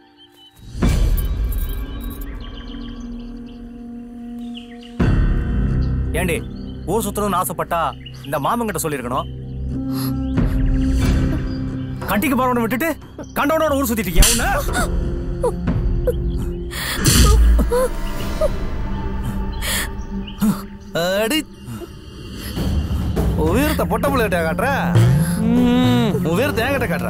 ஏண்டி ஊர் சுத்தணும்னு ஆசைப்பட்டா இந்த மாமங்கிட்ட சொல்லிருக்கணும். கட்டிக்கு போறவனை விட்டுட்டு கண்டவனோட ஊர் சுத்திட்டு இருக்கியா உன்ன? அடி உயரத்தை பொட்ட பிள்ளைகிட்ட காட்டுற. உயரத்தை என்கிட்ட காட்டுற.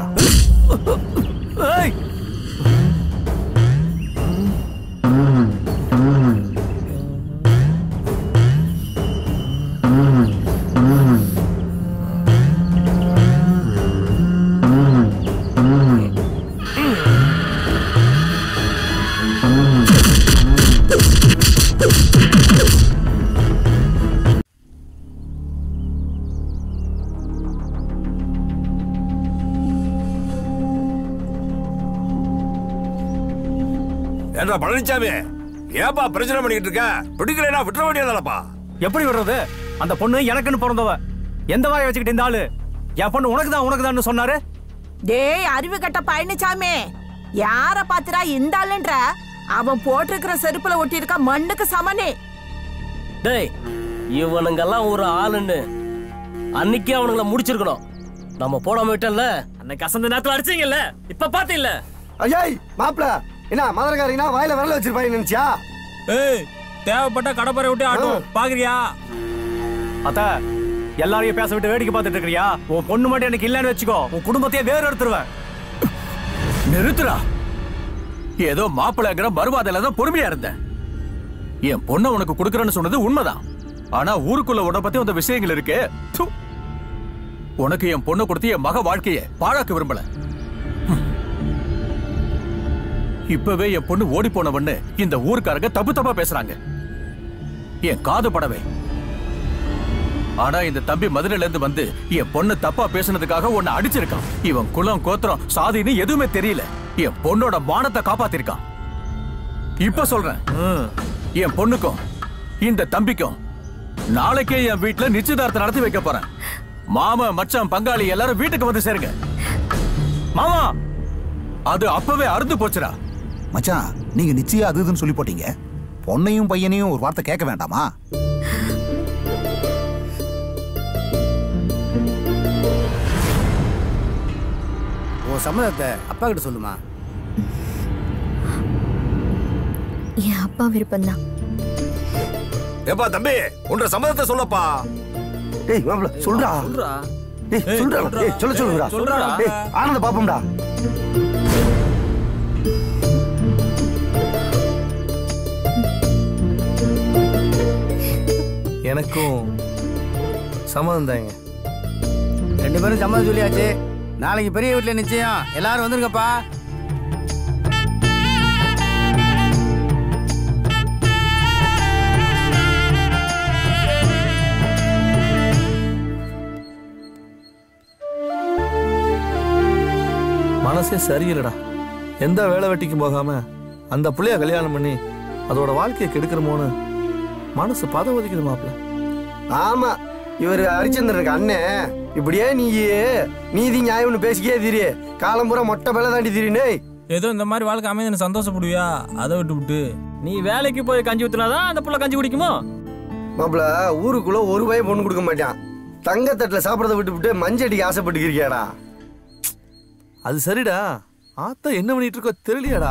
ஏண்டா பழனிசாமி, ஏப்பா பிரச்சனை பண்ணிட்டு இருக்க? பிடிக்கலனா விட்டுற வேண்டியதானப்பா. எப்படி விடுறது? அந்த பொண்ணு எனக்குன்னு பிறந்தவ. எந்த வாயை வச்சுக்கிட்டு இந்த ஆளு என் பொண்ணு உனக்குதான் சொன்னாரு? டேய் அறிவு கட்ட பழனிசாமி, யார பாத்துறா இந்த ஆளுன்ற? அவன் போட்டிருக்கிற செருப்புல ஒட்டி இருக்க மண்ணுக்கு சமனே. டேய் இவனுங்கெல்லாம் ஒரு ஆளுன்னு அன்னைக்கே அவனுங்கள முடிச்சிருக்கணும். நம்ம போடாம விட்டல. அன்னைக்கு அசந்த நேரத்துல அடிச்சீங்கல்ல, இப்ப பாத்தீங்கல்ல. ஐயாய் மாப்பிள என்ன மதுரக்காரங்கன்னா வாயில விரல வச்சிருப்பாங்க நினைச்சியா? ஏய் தேவைப்பட்ட கடப்பரை விட்டு ஆட்டும் பாக்குறியா? அத்த எல்லாரையும் பேச விட்டு வேடிக்கை பார்த்துட்டு இருக்கிறியா? உன் பொண்ணு மட்டும் எனக்கு இல்லன்னு வச்சுக்கோ, உன் குடும்பத்தையே வேறு எடுத்துருவேன். நிறுத்துறா. ஏதோ மாப்பிள்ளைங்கிற மறுவாதையில தான் பொறுமையா இருந்தேன். என் பொண்ணை உனக்கு கொடுக்கறேன்னு சொன்னது உண்மைதான். ஆனா ஊருக்குள்ள உன்னை பத்தி அந்த விஷயங்கள் இருக்கு. உனக்கு என் பொண்ணை கொடுத்து என் மக வாழ்க்கைய பாழாக்க விரும்பல. இப்பவே என் பொண்ணு ஓடி போனவன்னு இந்த ஊருக்காரங்க தப்பா பேசுறாங்க. என் காது படவே. ஆனா இந்த தம்பி மதுரையில இருந்து வந்து என் பொண்ணு தப்பா பேசுனதுக்காக உன்னை அடிச்சிருக்கான். இவன் குலம் கோத்திரம் சாதின்னு எதுவுமே தெரியல. என் பொண்ணோட மானத்தை காப்பாத்திருக்கான். இப்ப சொல்றேன், என் பொண்ணுக்கும் இந்த தம்பிக்கும் நாளைக்கே என் வீட்டுல நிச்சயதார்த்தம் நடத்தி வைக்க போறேன். மாமா மச்சான் பங்காளி எல்லாரும் வீட்டுக்கு வந்து சேருங்க. மாமா அது அப்பவே அறுந்து போச்சுடா. மச்சான் நீங்க நிச்சயம் அதுன்னு சொல்லி போட்டீங்க. பொண்ணையும் பையனையும் ஒரு வார்த்தை கேட்க வேண்டாமா? உன் சம்மதத்தை அப்பா கிட்ட சொல்லுமா. என் அப்பா விருப்பம்தான். ஏப்பா தம்பி உன்ற சம்மதத்தை சொல்லப்பா. டேய் மாப்ள சொல்றா. டேய் சொல்றா. டேய் சொல்லுடா. சொல்றா. டேய் ஆனந்த பாப்போம்டா. எனக்கும் சம்மதம் தாங்க. 2 பேரும் சம்மதம் சொல்லியாச்சு. நாளைக்கு பெரிய வீட்டுல நிச்சயம். எல்லாரும் வந்துருங்கப்பா. மனசே சரியில்லடா. எந்த வேலை வெட்டிக்கும் போகாம அந்த புள்ளைய கல்யாணம் பண்ணி அதோட வாழ்க்கையை கெடுக்கிறமோன்னு மனசு பதவதிக்குது மாப்பிள்ள. ஆமா இவர் ஹரிச்சந்திரனுக்கு அண்ணன். இப்படியே நீதி நியாயம்னு பேசிக்கே திரி. காலம்புற மொட்டை பேல தாண்டி திரினே. ஏதோ இந்த மாதிரி வாழ்க்கை அமைந்து சந்தோஷப்படுவியா? அதை விட்டு நீ வேலைக்கு போய் கஞ்சி ஊத்துனாதான் அந்த புள்ள கஞ்சி குடிக்குமோ? மாப்பிள ஊருக்குள்ள ஒரு பையன் பொண்ணு கொடுக்க மாட்டான். தங்கத்தட்டுல சாப்பிடறத விட்டு மஞ்சடிக்கு ஆசைப்பட்டுக்கிறியாடா? அது சரிடா. ஆத்தா என்ன பண்ணிட்டு இருக்கோ தெரியலையாடா.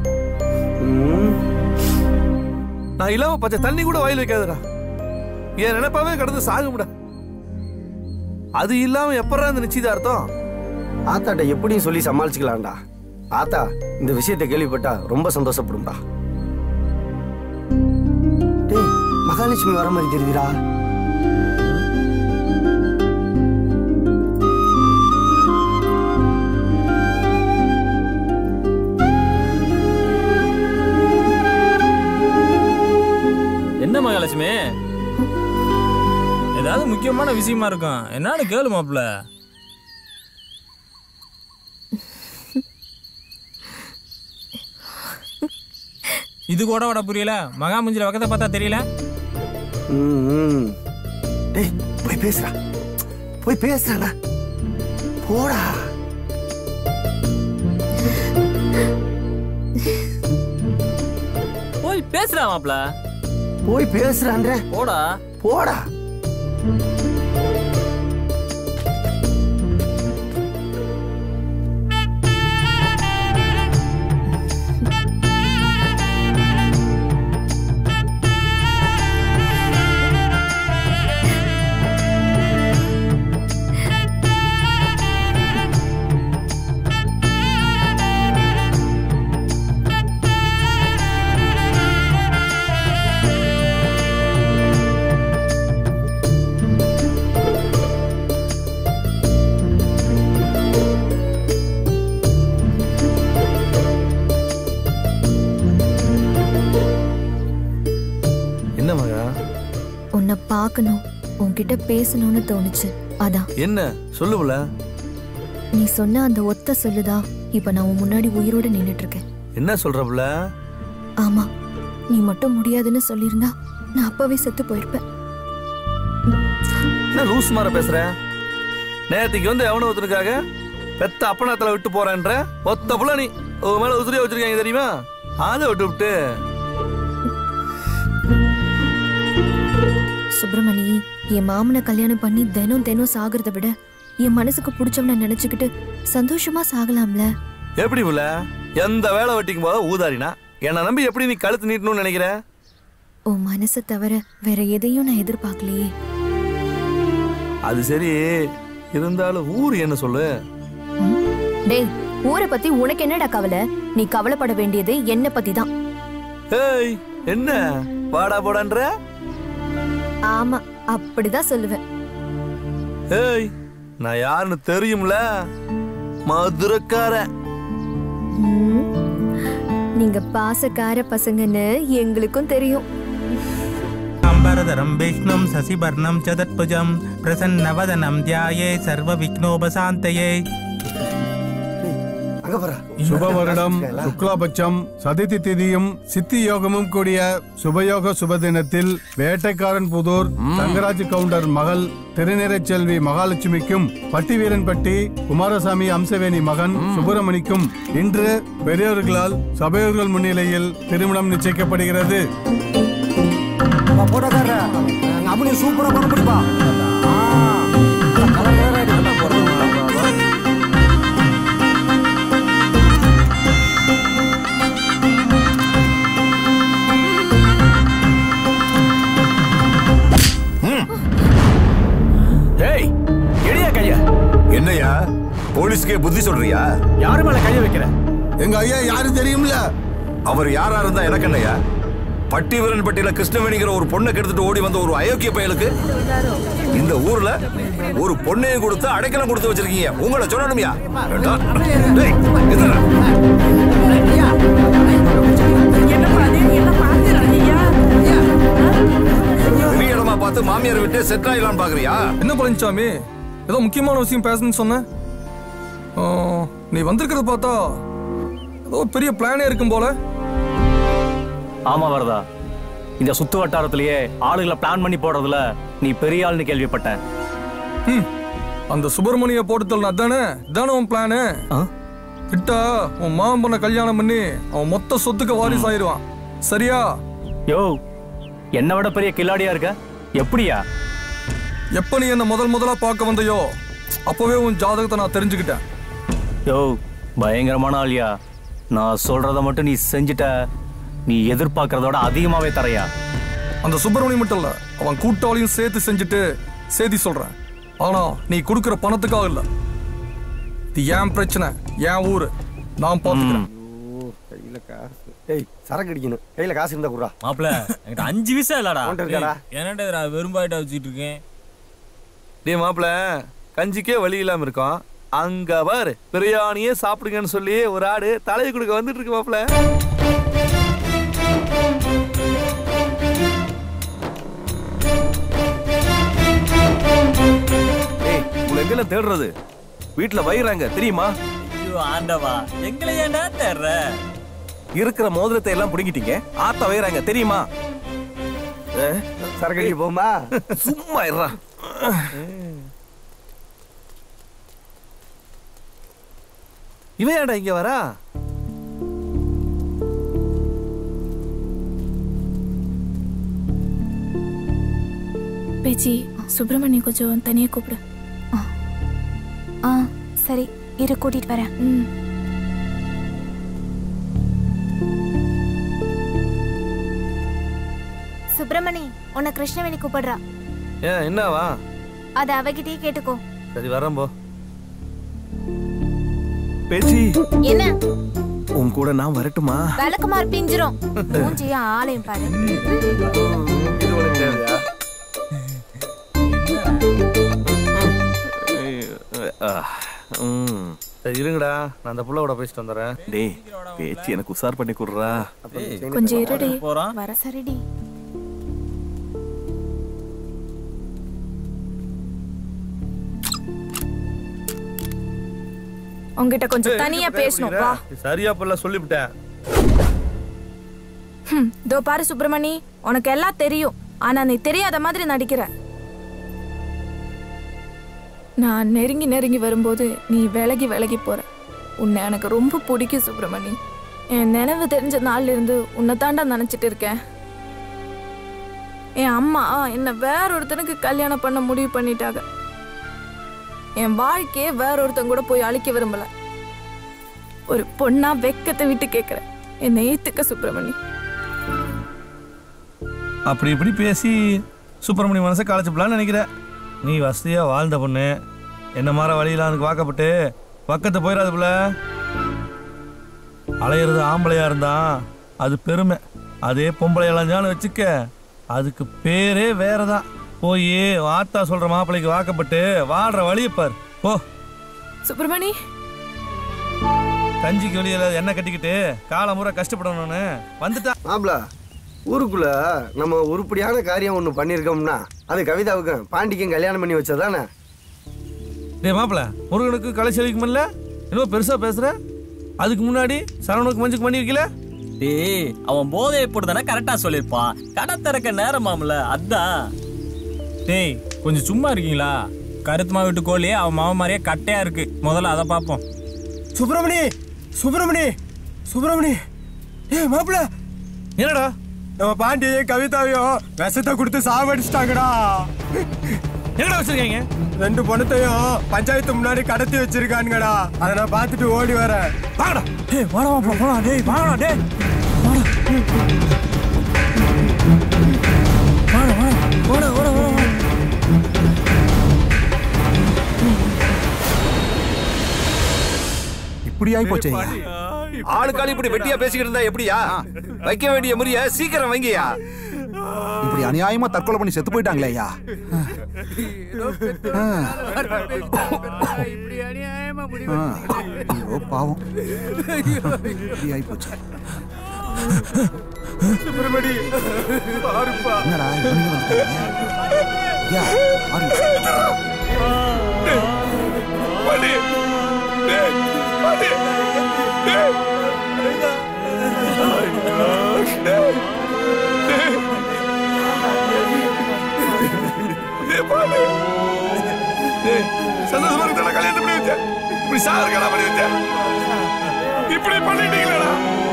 நான் இல்லாம பச்சை தண்ணி கூட வாயில் வைக்காதடா. என் நினைப்பாவே கடந்து சாகும்டா. அது இல்லாம எப்பறா இந்த நிச்சயதார்த்தம்? ஆத்தாட்ட எப்படியும் சொல்லி சமாளிச்சுக்கலாம்டா. ஆத்தா இந்த விஷயத்தை கேள்விப்பட்டா ரொம்ப சந்தோஷப்படும்டா. டேய் மகாலட்சுமி வர மாதிரி தெரியுதுடா. என்ன மகாலட்சுமி? ஏதாவது முக்கியமான விஷயமா இருக்கும். என்னன்னு கேளு மாப்பிள்ள. இது கூட வட புரியல. மகா முஞ்சில வகத்தை பார்த்தா தெரியல. டேய் போய் பேசுறா. போய் பேசுறா. போடா. போய் பேசுறா மாப்ள. போய் பேசுறான்ற. போடா. போடா. பார்க்கணும், உன்கிட்ட பேசணும்னு தோணுச்சு. அதான். என்ன சொல்லுவல? நீ சொன்ன அந்த ஒத்த சொல்லுதா இப்ப நான் உன் முன்னாடி உயிரோட நின்னுட்டு இருக்கேன். என்ன சொல்றவல? ஆமா, நீ மட்டும் முடியாதுன்னு சொல்லியிருந்தா நான் அப்பவே செத்து போயிருப்பேன். என்ன லூஸ் மாற பேசுற? நேற்றுக்கு வந்து எவன ஒருத்தனுக்காக பெத்த அப்பனத்துல விட்டு போறேன்ற ஒத்த புள்ள நீ உன் மேல உதிரியா வச்சிருக்காங்க தெரியுமா? அதை விட்டு விட்டு சுப்பிரமணி, என் மாமனை கல்யாணம் பண்ணி தினம் தினம் சாகிறத விட என் மனசுக்கு பிடிச்சவன நினைச்சுக்கிட்டு சந்தோஷமா சாகலாம்ல. எப்படி புள்ள? எந்த வேலை வெட்டிக்கும் போது ஊதாரினா என்ன நம்பி எப்படி நீ கழுத்து நீட்டணும்னு நினைக்கிற? உன் மனசை தவிர வேற எதையும் நான் எதிர்பார்க்கலையே. அது சரி, இருந்தாலும் ஊர் என்ன சொல்லு? டேய், ஊரை பத்தி உனக்கு என்னடா கவலை? நீ கவலைப்பட வேண்டியது என்ன பத்தி தான். ஏய், என்ன வாடா போடான்ற? ஆமா, அப்படிதான் சொல்லுவேன். ஏய், நான் யாருன்னு தெரியும்ல? மதுரக்கார. நீங்க பாசக்கார பசங்கன்னு எங்களுக்கும் தெரியும். அம்பரதரம் விஷ்ணும் சசிவர்ணம் சதுர்புஜம் பிரசன்னவதனம் தியாயே சர்வ விக்னோபசாந்தயே. சுப வருடம் சுக்லாபட்சம் சதிதி திதியும் சித்தி யோகமும் கூடிய சுபயோக சுபதினத்தில் வேட்டைக்காரன் புதூர் தங்கராஜ் கவுண்டர் மகள் திருநிறைச்செல்வி மகாலட்சுமிக்கும் பட்டிவீரன்பட்டி குமாரசாமி அம்சவேணி மகன் சுப்பிரமணிக்கும் இன்று பெரியோர்களால் சபையோர்கள் முன்னிலையில் திருமணம் நிச்சயிக்கப்படுகிறது. சூப்பரா பண்ண முடியுமா? என்னையா போலீஸ்க்கே புத்தி சொல்றியா? யாரு மேல கைய வைக்கிற? எங்க ஐயா யாரு தெரியும்ல? அவர் யாரா இருந்தா எனக்கு என்னையா? பட்டிவீரன்பட்டியில கிருஷ்ணவேணிங்கிற ஒரு பொண்ணை கெடுத்துட்டு ஓடி வந்த ஒரு அயோக்கிய பயலுக்கு இந்த ஊர்ல ஒரு பொண்ணையும் கொடுத்து அடைக்கலம் கொடுத்து வச்சிருக்கீங்க. உங்களை சொல்லணும்யா? பெரிய இடமா பார்த்து மாமியார் விட்டு செட் ஆயிடலாம் பாக்குறியா? என்ன பழனிசாமி, ஏதோ முக்கியமான விஷயம் பேசணும்னு சொன்ன. நீ வந்திருக்கிறத பார்த்தா ஏதோ பெரிய பிளானே இருக்கும் போல. ஆமா வரதா, இந்த சுத்து வட்டாரத்திலேயே ஆளுகளை பிளான் பண்ணி போடுறதுல நீ பெரிய ஆள்னு கேள்விப்பட்டேன். அந்த சுப்பிரமணிய போட்டுத்தல் அதானே உன் பிளானு? கிட்டா உன் மாமன் பொண்ண கல்யாணம் பண்ணி அவன் மொத்த சொத்துக்கு வாரிசு ஆயிடுவான். சரியா? யோ, என்னை விட பெரிய கில்லாடியா இருக்க. எப்படியா? எப்ப நீ என்ன முதலா பார்க்க வந்தையோ அப்பவே உன் ஜாதகத்தை நான் தெரிஞ்சுக்கிட்டேன். யோ, பயங்கரமான ஆளியா. நான் சொல்றத மட்டும் நீ செஞ்சுட்ட, நீ எதிர்பார்க்கறதோட அதிகமாவே தரையா. அந்த சுப்பிரமணியம் மட்டும் இல்ல, அவன் கூட்டாளியும் சேர்த்து செஞ்சுட்டு செய்தி சொல்றேன். ஆனா நீ கொடுக்கிற பணத்துக்காக இல்ல. இது ஏன் பிரச்சனை, ஏன் ஊரு, நான் பாத்துக்கிறேன். கையில காசு. ஏய், சரக்கு அடிக்கணும். கையில காசு இருந்தா குடுறா. மாப்ள, என்கிட்ட 5 பைசா இல்லடா. என்னடா வெறும்பாயிட்டா வச்சிட்டு இருக்கேன். டே மாப்பிள, கஞ்சிக்கே வழி இல்லாம இருக்கும். அங்க பாரு, பிரியாணியே சாப்பிடுங்கன்னு சொல்லி ஒரு ஆடு தலையை கொடுக்க வந்துட்டு இருக்கு மாப்பிள. ஏய், உங்களை எங்கெல்லாம் தேடுறது? வீட்டுல வயிறாங்க தெரியுமா? ஐயோ ஆண்டவா, எங்களை ஏன்டா தேடுற? இருக்கிற மோதிரத்தை எல்லாம் புடுங்கிட்டீங்க, ஆத்த வயிறாங்க தெரியுமா? சரக்கடிக்கு போமா? சும்மா இருடா. இவன் ஏன்டா இங்க வரா? பேச்சி, சுப்பிரமணிய கொஞ்சம் தனியா கூப்பிடு. சரி, இரு கூட்டிட்டு வரேன். சுப்பிரமணி, உன்னை கிருஷ்ணவேணி கூப்பிடுறா. ஏன், என்னவா? அத அவகிட்டயே கேட்டுக்கோ. சரி, வரேன் போ. பேச்சி, என்ன? உன் கூட நான் வரட்டுமா? விளக்குமாறு பிஞ்சிரும். மூஞ்சியா ஆளையும் பாரு. சரி இருங்கடா, நான் அந்த புள்ளோட பேசிட்டு வந்துடுறேன். டேய், பேச்சு எனக்கு உசார் பண்ணி கொடுறா. கொஞ்சம் இருடி. வர சரிடி. உங்ககிட்ட கொஞ்சம் தனியா பேசணும். வா. சரியா பல்ல சொல்லிவிட்டேன். இதோ பாரு சுப்பிரமணி, உனக்கு எல்லாம் தெரியும். ஆனா நீ தெரியாத மாதிரி நடிக்கிற. நான் நெருங்கி நெருங்கி வரும்போது நீ விலகி விலகி போற. உன்னை எனக்கு ரொம்ப பிடிக்கும் சுப்பிரமணி. என் நினைவு தெரிஞ்ச நாள்ல இருந்து உன்னை தாண்டா நினைச்சிட்டு இருக்கேன். என் அம்மா என்னை வேற ஒருத்தனுக்கு கல்யாணம் பண்ண முடிவு பண்ணிட்டாங்க. என் வாழ்க்கையே வேற ஒருத்தன் கூட போய் அழிக்க விரும்பல. ஒரு பொண்ணா வெக்கத்தை விட்டு கேட்கிறேன், என்னை ஏத்துக்க சுப்பிரமணி. அப்படி இப்படி பேசி சுப்பிரமணி மனசை களைச்சுப்பலான்னு நினைக்கிற. நீ வசதியா வாழ்ந்த பொண்ணு, என்ன மாற வழியில அதுக்கு வாக்கப்பட்டு பக்கத்தை போயிடாது போல. அலையிறது ஆம்பளையா இருந்தா அது பெருமை, அதே பொம்பளை அலைஞ்சான்னு வச்சுக்க அதுக்கு பேரே வேறதான். போய் வாத்தா சொல்ற மாப்பிள்ளைக்கு வாக்கப்பட்டு வாழ்ற வழியப்பார் போ. சுப்பிரமணி, கஞ்சிக்கு வெளியில எண்ணெய் கட்டிக்கிட்டு காலமுறை கஷ்டப்படணும்னு வந்துட்டா. மாப்பிள, ஊருக்குள்ள நம்ம உருப்படியான காரியம் ஒண்ணு பண்ணிருக்கோம்னா அது கவிதாவுக்கும் பாண்டிக்கும் கல்யாணம் பண்ணி வச்சதானே. டேய் மாப்பிள, முருகனுக்கு கலை செலிக்குமில்ல, இன்னும் பெருசா பேசுற. அதுக்கு முன்னாடி சரவணுக்கு மஞ்சுக்கு பண்ணி வைக்கல. டேய், அவன் போதையை போட்டு தானே கரெக்டா சொல்லியிருப்பான். கடை திறக்க நேரமாம்ல, அதான். டேய் கொஞ்சம் சும்மா இருக்கீங்களா? கருத்துமா வீட்டு கோழி அவன் மாவ மாதிரியே கட்டையா இருக்கு. முதல்ல அதை பார்ப்போம். சுப்பிரமணி, சுப்பிரமணி, சுப்பிரமணி. ஏய் மாப்பிள, என்னடா? நம்ம பாண்டியையும் கவிதாவையும் விஷத்தை கொடுத்து சாவடிச்சிட்டாங்கடா. என்னடா வச்சிருக்கீங்க? 2 பொண்ணத்தையும் பஞ்சாயத்து முன்னாடி கடத்தி வச்சிருக்கானுங்கடா. அதை நான் பார்த்துட்டு ஓடி வரேன். வாங்கடா. டேய் வாடா மாப்பிள, போடா. டேய் வாடா. டேய் வாடா. வாடா வாடா வாடா வாடா. இப்படி ஆயி போச்சே. ஆளுக்காளி இப்படி வெட்டியா பேசிக்கிட்டு இருந்தா எப்படியா? வைக்க வேண்டிய முறிய சீக்கிரம் வைங்கயா. இப்படி அநியாயமா தற்கொலை பண்ணி செத்து போயிட்டாங்களே ஐயா. ஐயோ பாவம், இப்படி ஆயி போச்சு. சுப்பிரமணி பாருப்பா. என்னடா ஐயா, சந்தோஷமா இருக்கு கல்யாணம் பண்ணி வச்சேன். இப்படி சாகர கல்யாணம் பண்ணி வச்சேன். இப்படி பண்ணிட்டீங்களா?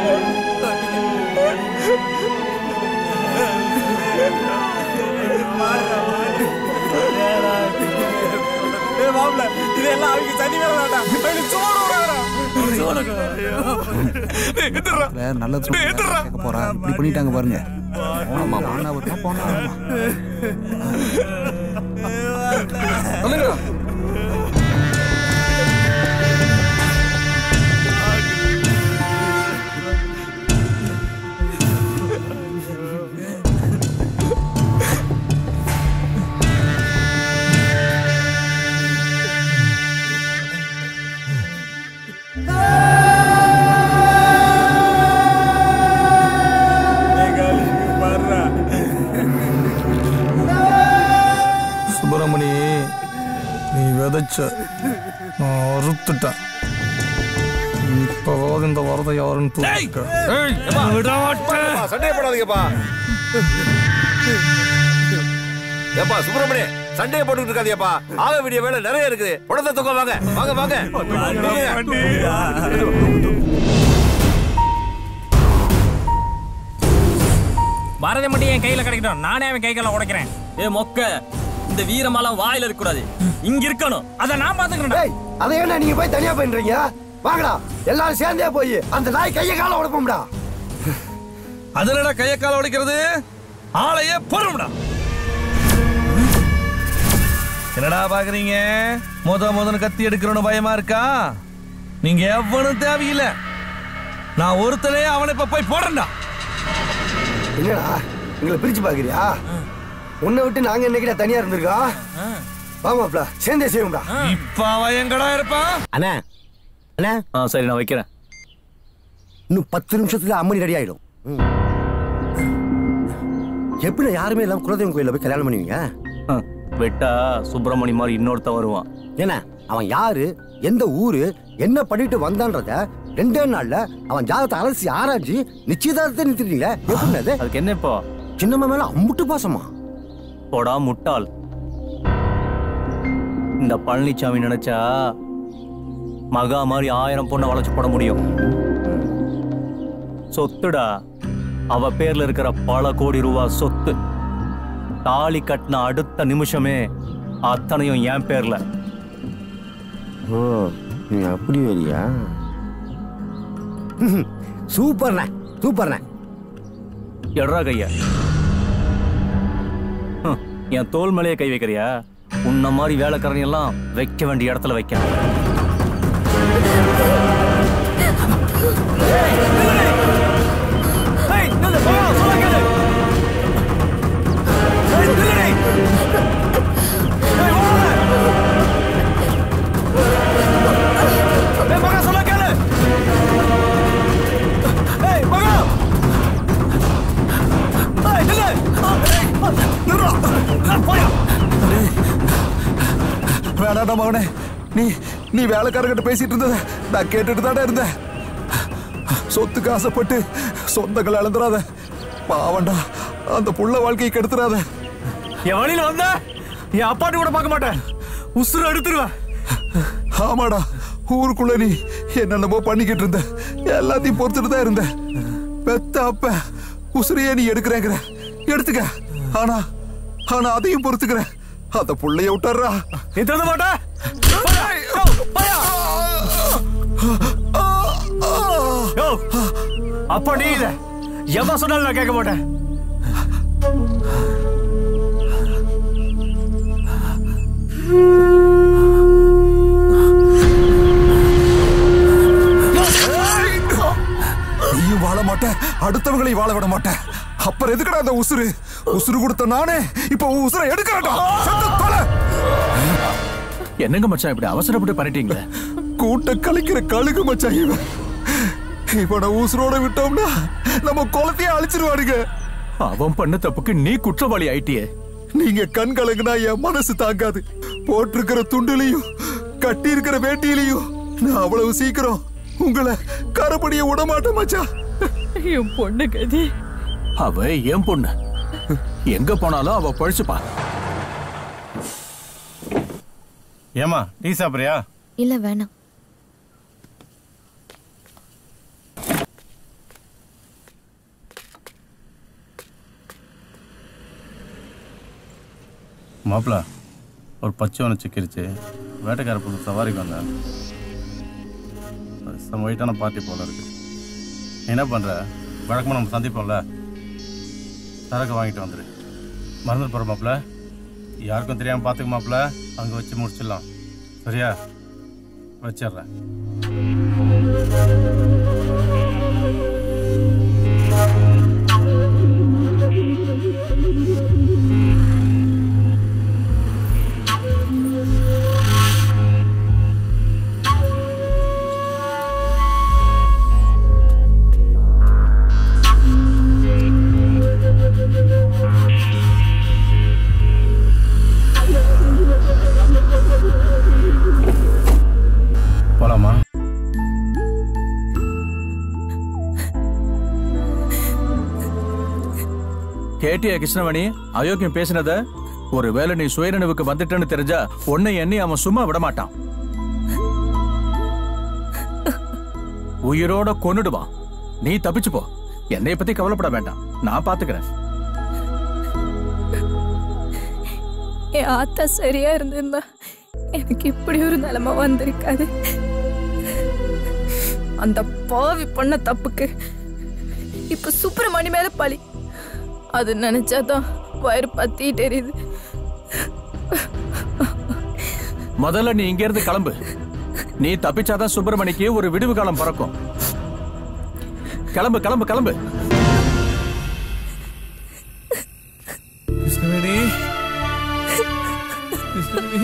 இதெல்லாம் அவங்க சனி வேலை வேண்டாம். நல்லது கேட்க போறா. இப்படி பண்ணிட்டாங்க பாருங்க. சுப்பிரமணி, நீ விதைச்ச, நான் அறுத்துட்டேன். இப்போவாது இந்த வரதை யாருன்னு சண்டையை போடாதீங்கப்பா. ஏப்பா சுப்பிரமணிய, சண்டையை போட்டுக்கிட்டு இருக்காதியப்பா. ஆக வேண்டிய வேலை நிறைய இருக்குது. உடனே தூக்கம் வாங்க வாங்க வாங்க. பாரதி மட்டும் என் கையில கிடைக்கட்டும். நானே அவன் கை கையில உடைக்கிறேன். ஏ மொக்க, இந்த வீரமாலாம் வாயில இருக்க கூடாது, இங்க இருக்கணும். அத நான் பாத்துக்கிறேன். அதை என்ன நீங்க போய் தனியா பண்றீங்க? வாங்கடா, எல்லாரும் சேர்ந்தே போய் அந்த நாய் கைய கால உடைப்போம்டா. அதுலடா கைய கால உடைக்கிறது, ஆளையே பொறும்டா. என்னடா பாக்குறீங்க? முதன்னு கத்தி எடுக்கிறோன்னு பயமா இருக்கா? நீங்க எவனும் தேவையில்லை. நான் ஒருத்தனே அவனை இப்ப போய் போடுறேன்டா. என்னடா எங்களை பிரிச்சு பாக்குறியா? உன்னை விட்டு நாங்க என்னைக்கிட்ட தனியா இருந்திருக்கோம். வாமாப்ல, சேர்ந்தே செய்வோம்டா. இப்ப அவன் எங்கடா இருப்பான்? அண்ணா அண்ணா, சரி நான் வைக்கிறேன். இன்னும் 10 நிமிஷத்துல அம்மணி ரெடி ஆயிடும். எப்படி யாருமே இல்லாம குலதெய்வம் கோயில போய் கல்யாணம் பண்ணுவீங்க? வெட்டா சுப்பிரமணி மாதிரி இன்னொருத்த வருவான். என்ன அவன் யாரு, எந்த ஊரு, என்ன பண்ணிட்டு வந்தான்றத 2 நாள்ல அவன் ஜாதகத்தை அலசி ஆராய்ச்சி நிச்சயதார்த்தத்தை நிறுத்திட்டீங்களே, எப்படி அது? அதுக்கு என்ன இப்போ? சின்னம்மா மேல அம்புட்டு பாசமா? போடா முட்டாள். இந்த பழனிசாமி நினைச்சா மகா மாதிரி 1000 பொண்ணை வளைச்சு போட முடியும். சொத்துடா, அவ பேர்ல இருக்கிற பல கோடி ரூபாய் சொத்து. தாலி கட்டின அடுத்த நிமிஷமே அத்தனையும் என் பேர்ல. ஓ, நீ அப்படி வரியா? சூப்பர்ண்ணே, சூப்பர்ண்ணே. எட்ரா கையா. என் தோல் மேலேயே கை வைக்கிறியா? உன்ன மாதிரி வேலைக்காரன் எல்லாம் வைக்க வேண்டிய இடத்துல வைக்க. வேணாடா மகனே, நீ வேலைக்காரங்கிட்ட பேசிட்டு இருந்தத நான் கேட்டுட்டு தானே இருந்தேன். சொத்துக்கு ஆசைப்பட்டு சொந்தங்களை இழந்துடாத. பாவண்டா, அந்த புள்ள வாழ்க்கையை கெடுத்துறாத. என் வழியில வந்த என் அப்பாட்டு கூட பார்க்க மாட்டேன், உசுறு எடுத்துருவேன். ஆமாடா, ஊருக்குள்ள நீ என்னென்னமோ பண்ணிக்கிட்டு இருந்த, எல்லாத்தையும் பொறுத்துட்டு தான் இருந்த. பெத்த அப்ப உசுரையே நீ எடுக்கிறேங்கிற, எடுத்துக்க. ஆனா அதையும் பொறுத்துக்கிற. அந்த புள்ளைய விட்டுறா. நீ திறந்த மாட்ட. அப்பா நீ இத எவ்வளவு சொன்னாலும் நான் கேட்க மாட்டேன். நீயும் வாழ மாட்டேன், அடுத்தவங்களை வாழ விட மாட்டேன். அப்புறம் எதுக்குடா அந்த உசுறு கொடுத்த நானே இப்ப உசுரை எடுக்கிறேன்டா. என்னங்க மச்சான் இப்படி அவசரப்பட்டு பண்ணிட்டீங்களே? கூட்ட கலைக்கிற கழுகு மச்சான் இவன். இவனை உசுரோட விட்டோம்னா நம்ம குலத்தையே அழிச்சிருவாருங்க. அவன் பண்ண தப்புக்கு நீ குற்றவாளி ஆயிட்டியே. நீங்க கண் கலங்குனா என் மனசு தாங்காது. போட்டிருக்கிற துண்டுலையும் கட்டி இருக்கிற வேட்டியிலையும் நான் அவ்வளவு சீக்கிரம் உங்களை கரப்படிய விட மாட்டேன் மச்சான். என் பொண்ணு கதி. அவ என் பொண்ணு, எங்க போனாலும் அவ பழிச்சுப்பா. ஏமா டீ சாப்பிடுறியா? இல்ல வேணாம். மாப்பிள, ஒரு பச்சை ஒன்று சிக்கிருச்சு. வேட்டைக்கார புது சவாரிக்கு வந்தேன். சம் ஒயிட்டான பார்ட்டி போல இருக்கு. என்ன பண்ணுற? வழக்கமாக நம்ம சந்திப்போம்ல, சரக்கு வாங்கிட்டு வந்துடு. மறந்துட்டு போகிற மாப்பிள, யாருக்கும் தெரியாமல் பார்த்துக்க மாப்பிள. அங்கே வச்சு முடிச்சிடலாம், சரியா? வச்சிட்றேன். போலாமா? கேட்டியா கிருஷ்ணவேணி அயோக்கியம் பேசினத? ஒருவேளை நீ சுயநினைவுக்கு வந்துட்டேன்னு தெரிஞ்சா உன்னை எண்ணி அவன் சும்மா விட மாட்டான். உயிரோட கொன்னுடுவான். நீ தப்பிச்சு போ. என்னை பத்தி கவலைப்பட வேண்டாம், நான் பாத்துக்கிறேன். என் ஆத்தா சரியா இருந்திருந்தா எனக்கு இப்படி ஒரு நிலைமை வந்திருக்காது. அந்த பாவி பண்ண தப்புக்கு இப்ப சுப்பிரமணி மேல பழி. அது நினைச்சாதான் வயிறு பத்திட்டு எரியுது. முதல்ல நீ இங்க இருந்து கிளம்பு. நீ தப்பிச்சாதான் சுப்பிரமணிக்கு ஒரு விடுவு காலம் பிறக்கும். கிளம்பு கிளம்பு கிளம்பு. கிருஷ்ணவேணி, கிருஷ்ணவேணி,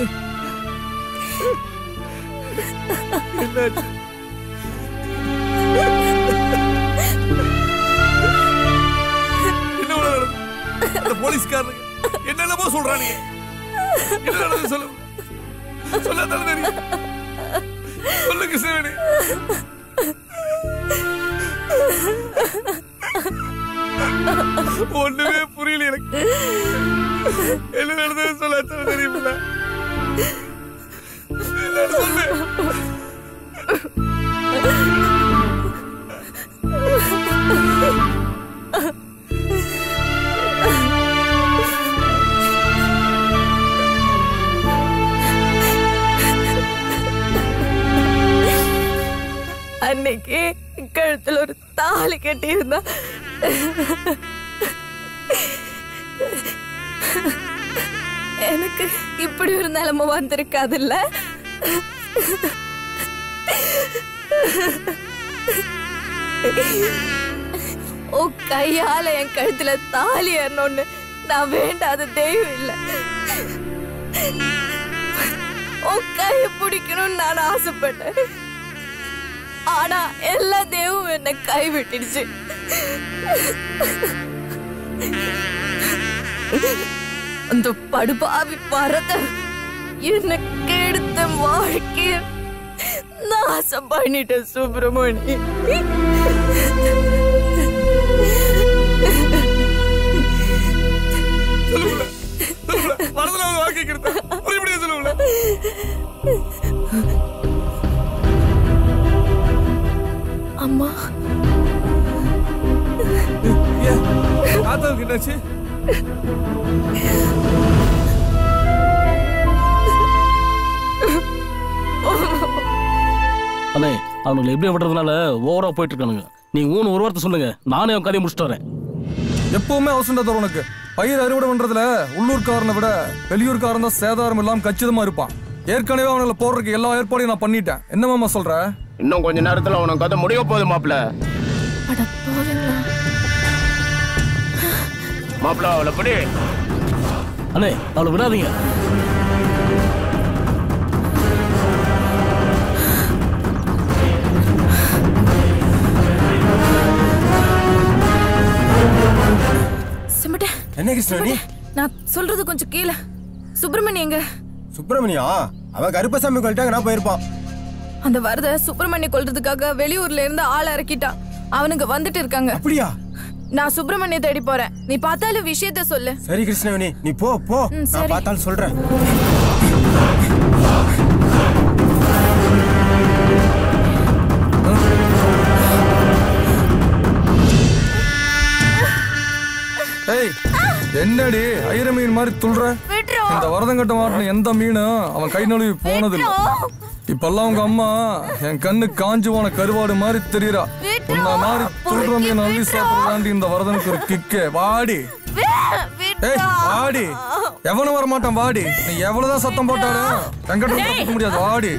அந்த போலீஸ்காரங்க என்னென்னமோ சொல்றானுங்க. என்ன நடந்தது சொல்லு. சொல்லாதானே தெரியும். சொல்லு கிருஷ்ணவேணி. ஒண்ணுமே புரியல எனக்கு. என்ன நடந்தது சொல்ல தெரியல. அன்னைக்கு கழுத்துல ஒரு தாலி கட்டி இருந்தா எனக்கு இப்படி ஒரு நிலைமை வந்திருக்காதுல்ல. ஓ கையால என் கழுத்துல தாலி ஏறணும்னு நான் வேண்டாத தெய்வம் இல்ல. ஓ கைய பிடிக்கணும்னு நான் ஆசைப்பட்டேன். ஆனா எல்லா தெய்வம் என்ன கைவிட்டுடுச்சு. அந்த படுபாவி பரத எனக்கு எடுத்த வாழ்க்கைய நாசம் பண்ணிட்டேன் சுப்பிரமணி. அம்மா என்னாச்சு? அண்ணே அவனுங்களை எப்படி விடுறதுனால ஓவரா போயிட்டு இருக்கானுங்க. நீங்க ஒரு வார்த்தை சொல்லுங்க, நானே அவன் கதையை முடிச்சுட்டு வரேன். எப்பவுமே அவசரம் தரும் உனக்கு. பயிர் அறுவடை பண்றதுல உள்ளூர்காரனை விட வெளியூர்காரன் தான் சேதாரம் இல்லாம கச்சிதமா இருப்பான். ஏற்கனவே அவனுங்களை போடுறதுக்கு எல்லா ஏற்பாடையும் நான் பண்ணிட்டேன். என்ன மாமா சொல்ற? இன்னும் கொஞ்ச நேரத்துல அவனுக்கு கதை முடிய போகுது மாப்பிள்ள. மாப்பிள்ள அவளை படி. அண்ணே அவளை விடாதீங்க. என்ன கிருஷ்ணாணி? நான் சொல்றது கொஞ்சம் கீழே. சுப்பிரமணி எங்க? சுப்பிரமணியா? அவன் கருப்பசாமி கொல்லிட்டாங்க, நான் போயிருப்பான். அந்த வரத சுப்பிரமணி கொல்றதுக்காக வெளியூர்ல இருந்து ஆள் இறக்கிட்டான். அவனுங்க வந்துட்டு இருக்காங்க. அப்படியா? நான் சுப்பிரமணிய தேடி போறேன். நீ பார்த்தாலும் விஷயத்த சொல்லு. சரி கிருஷ்ணவேணி, நீ போ போ. நான் பார்த்தாலும் சொல்றேன். ஏய் என்னடி ஐர மீன் மாதிரி துள்ற? இந்த வரதங்கட்ட மாட்டின எந்த மீனும் அவன் கை நழுவி போனதில்லை. இப்பெல்லாம் உங்க அம்மா என் கண்ணு காஞ்சு போன கருவாடு மாதிரி தெரியறா. உன்ன மாதிரி துள்ற மீன் அள்ளி சாப்பிடுறாண்டி இந்த வரதனுக்கு ஒரு கிக்கே. வாடி ஏய் வாடி. எவனும் வர மாட்டான் வாடி. நீ எவ்வளவுதான் சத்தம் போட்டாலும் வெங்கடம் தப்பிக்க முடியாது. வாடி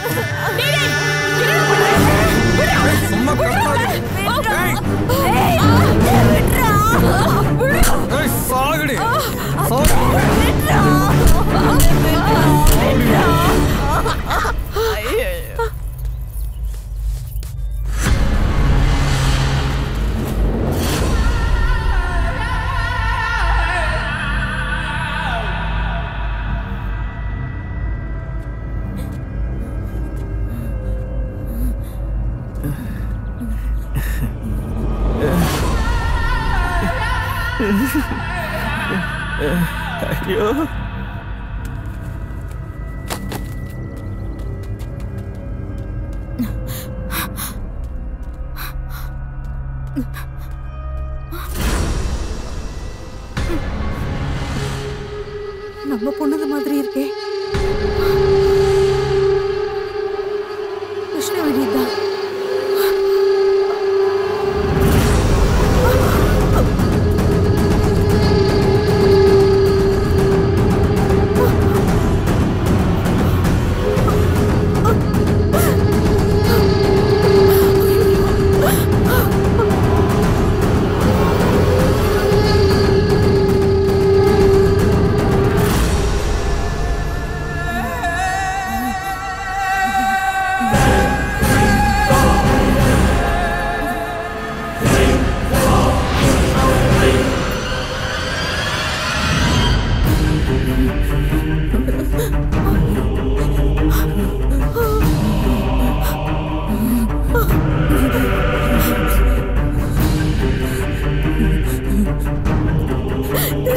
சும்மா கட்டாடி. சாகடி ஐயோ நம்ம பொண்ணுது மாதிரி இருக்கே. கிருஷ்ணவேணி தான்.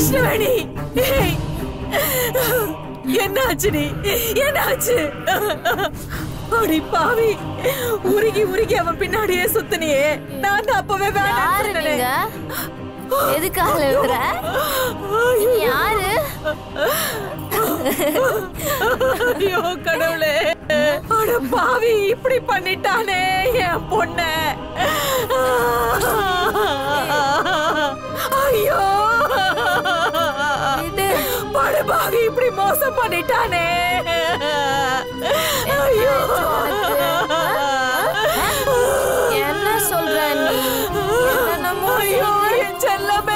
கிருஷ்ணவேணி என்னாச்சு நீ என்னாச்சு அடி பாவி உருகி உருகி அவன் பின்னாடியே சுத்தனியே நான் தான் அப்பவே வேண்டாம் எதுக்காக எழுதுற யாரு ஐயோ கடவுளே அட பாவி இப்படி பண்ணிட்டானே என் பொண்ண ஐயோ பட பாவி இப்படி மோசம் பண்ணிட்டானே ஐயோ என்ன சொல்ற நீ ஐயோ என் செல்லமே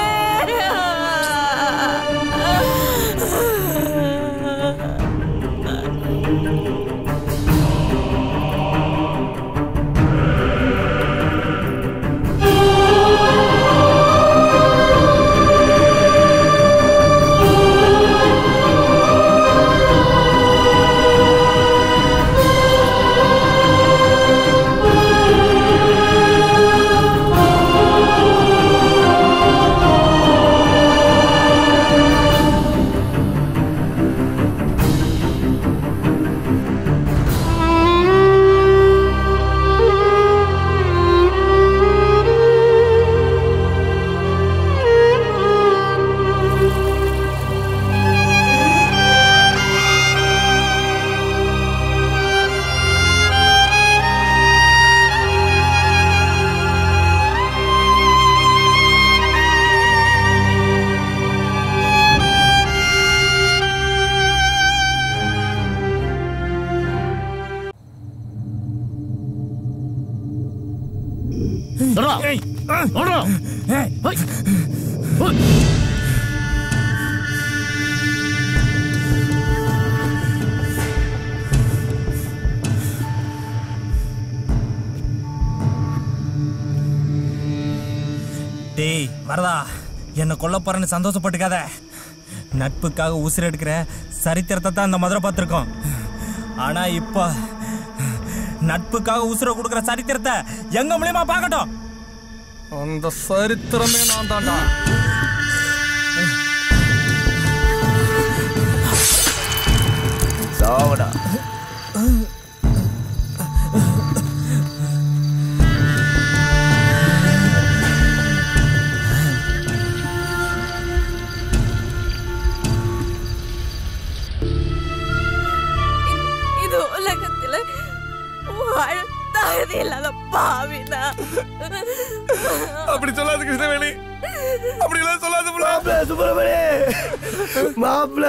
டேய் வரதா என்ன கொல்ல போறேன்னு சந்தோஷப்பட்டுக்காத. நட்புக்காக உசுர் எடுக்கிற சரித்திரத்தை தான் இந்த மதுரை பார்த்துருக்கோம். ஆனா இப்ப நட்புக்காக உசுரை கொடுக்குற சரித்திரத்தை எங்க மூலியமா பார்க்கட்டும். அந்த சரித்திரமே நான் தான்டா. சாவடா. இது உலகத்துல தகுதி இல்லாத பாவினா. அப்படி சொல்லாது கிருஷ்ணவேணி, அப்படி எல்லாம் சொல்லாது. மாப்ள சுப்பிரமணி, மாப்ள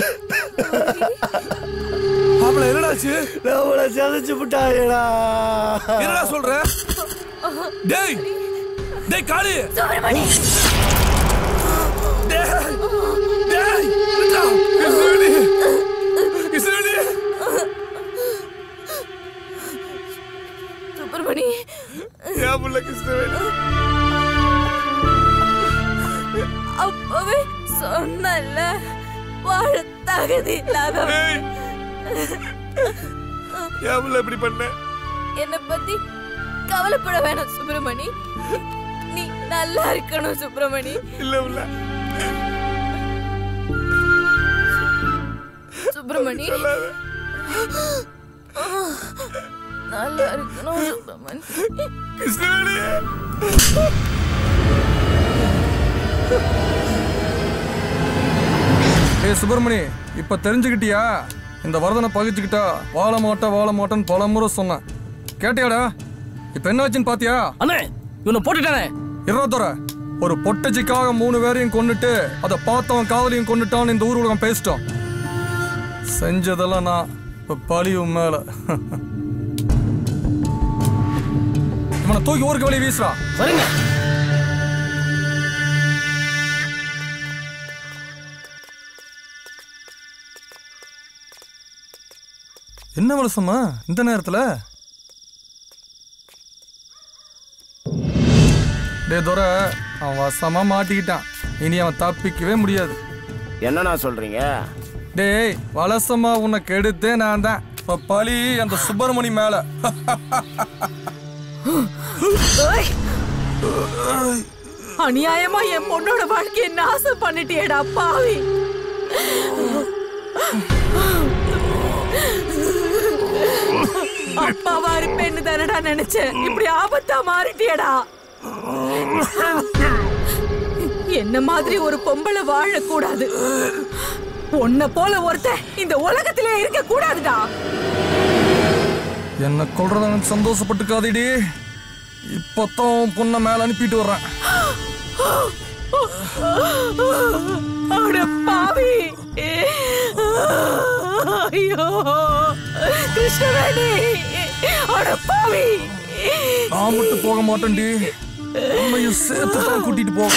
மாப்ள என்னடாச்சு? நம்மள சதைச்சு விட்டாயடா. என்னடா சொல்ற? டேய் டேய் காளி சுப்பிரமணி, டேய் டேய் கிருஷ்ணவேணி, கிருஷ்ணவேணி, சுப்பிரமணி, ஏன் புள்ள கிருஷ்ணவேணி? அப்பவே சொன்னல வாழ தகுதி இல்லாத. ஏன் புள்ள இப்படி பண்ண? என்ன பத்தி கவலைப்பட வேணாம் சுப்பிரமணி, நீ நல்லா இருக்கணும் சுப்பிரமணி. இல்ல புள்ள சுப்பிரமணி, நல்லா இருக்கணும் சுப்பிரமணி. கிருஷ்ணவேணி, ஏய் சுப்பிரமணி, இப்ப தெரிஞ்சுக்கிட்டியா? இந்த வரதனை பகிச்சுக்கிட்டா வாழ மாட்டேன்னு பல முறை சொன்னேன். கேட்டியாடா? இப்ப என்னாச்சுன்னு பாத்தியா? அண்ணே இவனை போட்டுட்டானே. இருபத்தோர ஒரு பொட்டச்சிக்காக 3 பேரையும் கொண்டுட்டு அதை பார்த்தவன் காதலையும் கொண்டுட்டான்னு இந்த ஊர் உலகம் பேசிட்டோம். செஞ்சதெல்லாம் நான், இப்ப பழியும் மேல. இவனை தூக்கி ஊருக்கு வெளியே வீசுறா. சரிங்க. என்ன வலசம்மா இந்த நேரத்துல? டே துரை, அவன் வசமா மாட்டிக்கிட்டான். இனி அவன் தப்பிக்கவே முடியாது. என்னண்ணா சொல்றீங்க? டேய் வலசமா உன்னை கெடுத்தே நான் தான். இப்ப பழி அந்த சுப்பிரமணி மேல. அநியாயமா என் பொண்ணோட வாழ்க்கையை நாசம் பண்ணிட்டியேடா பாவி. அப்பாவா இருப்பேன்னு தானடா நினைச்சேன், இப்படி ஆபத்தா மாறிட்டியடா. என்ன மாதிரி ஒரு பொம்பளை வாழக்கூடாது. உன்னை போல ஒருத்த இந்த உலகத்திலே இருக்க கூடாதுடா. என்ன கொல்றத சந்தோஷப்பட்டுக்காதடி. இப்பதான் பொண்ணை மேல அனுப்பிட்டு வர்றேன். அட பாவி. ஐயோ கிருஷ்ணவேணி, அட பாவி. நான் மட்டும் போக மாட்டேன்டி, உன்னையும் சேர்த்து தான் கூட்டிட்டு போ.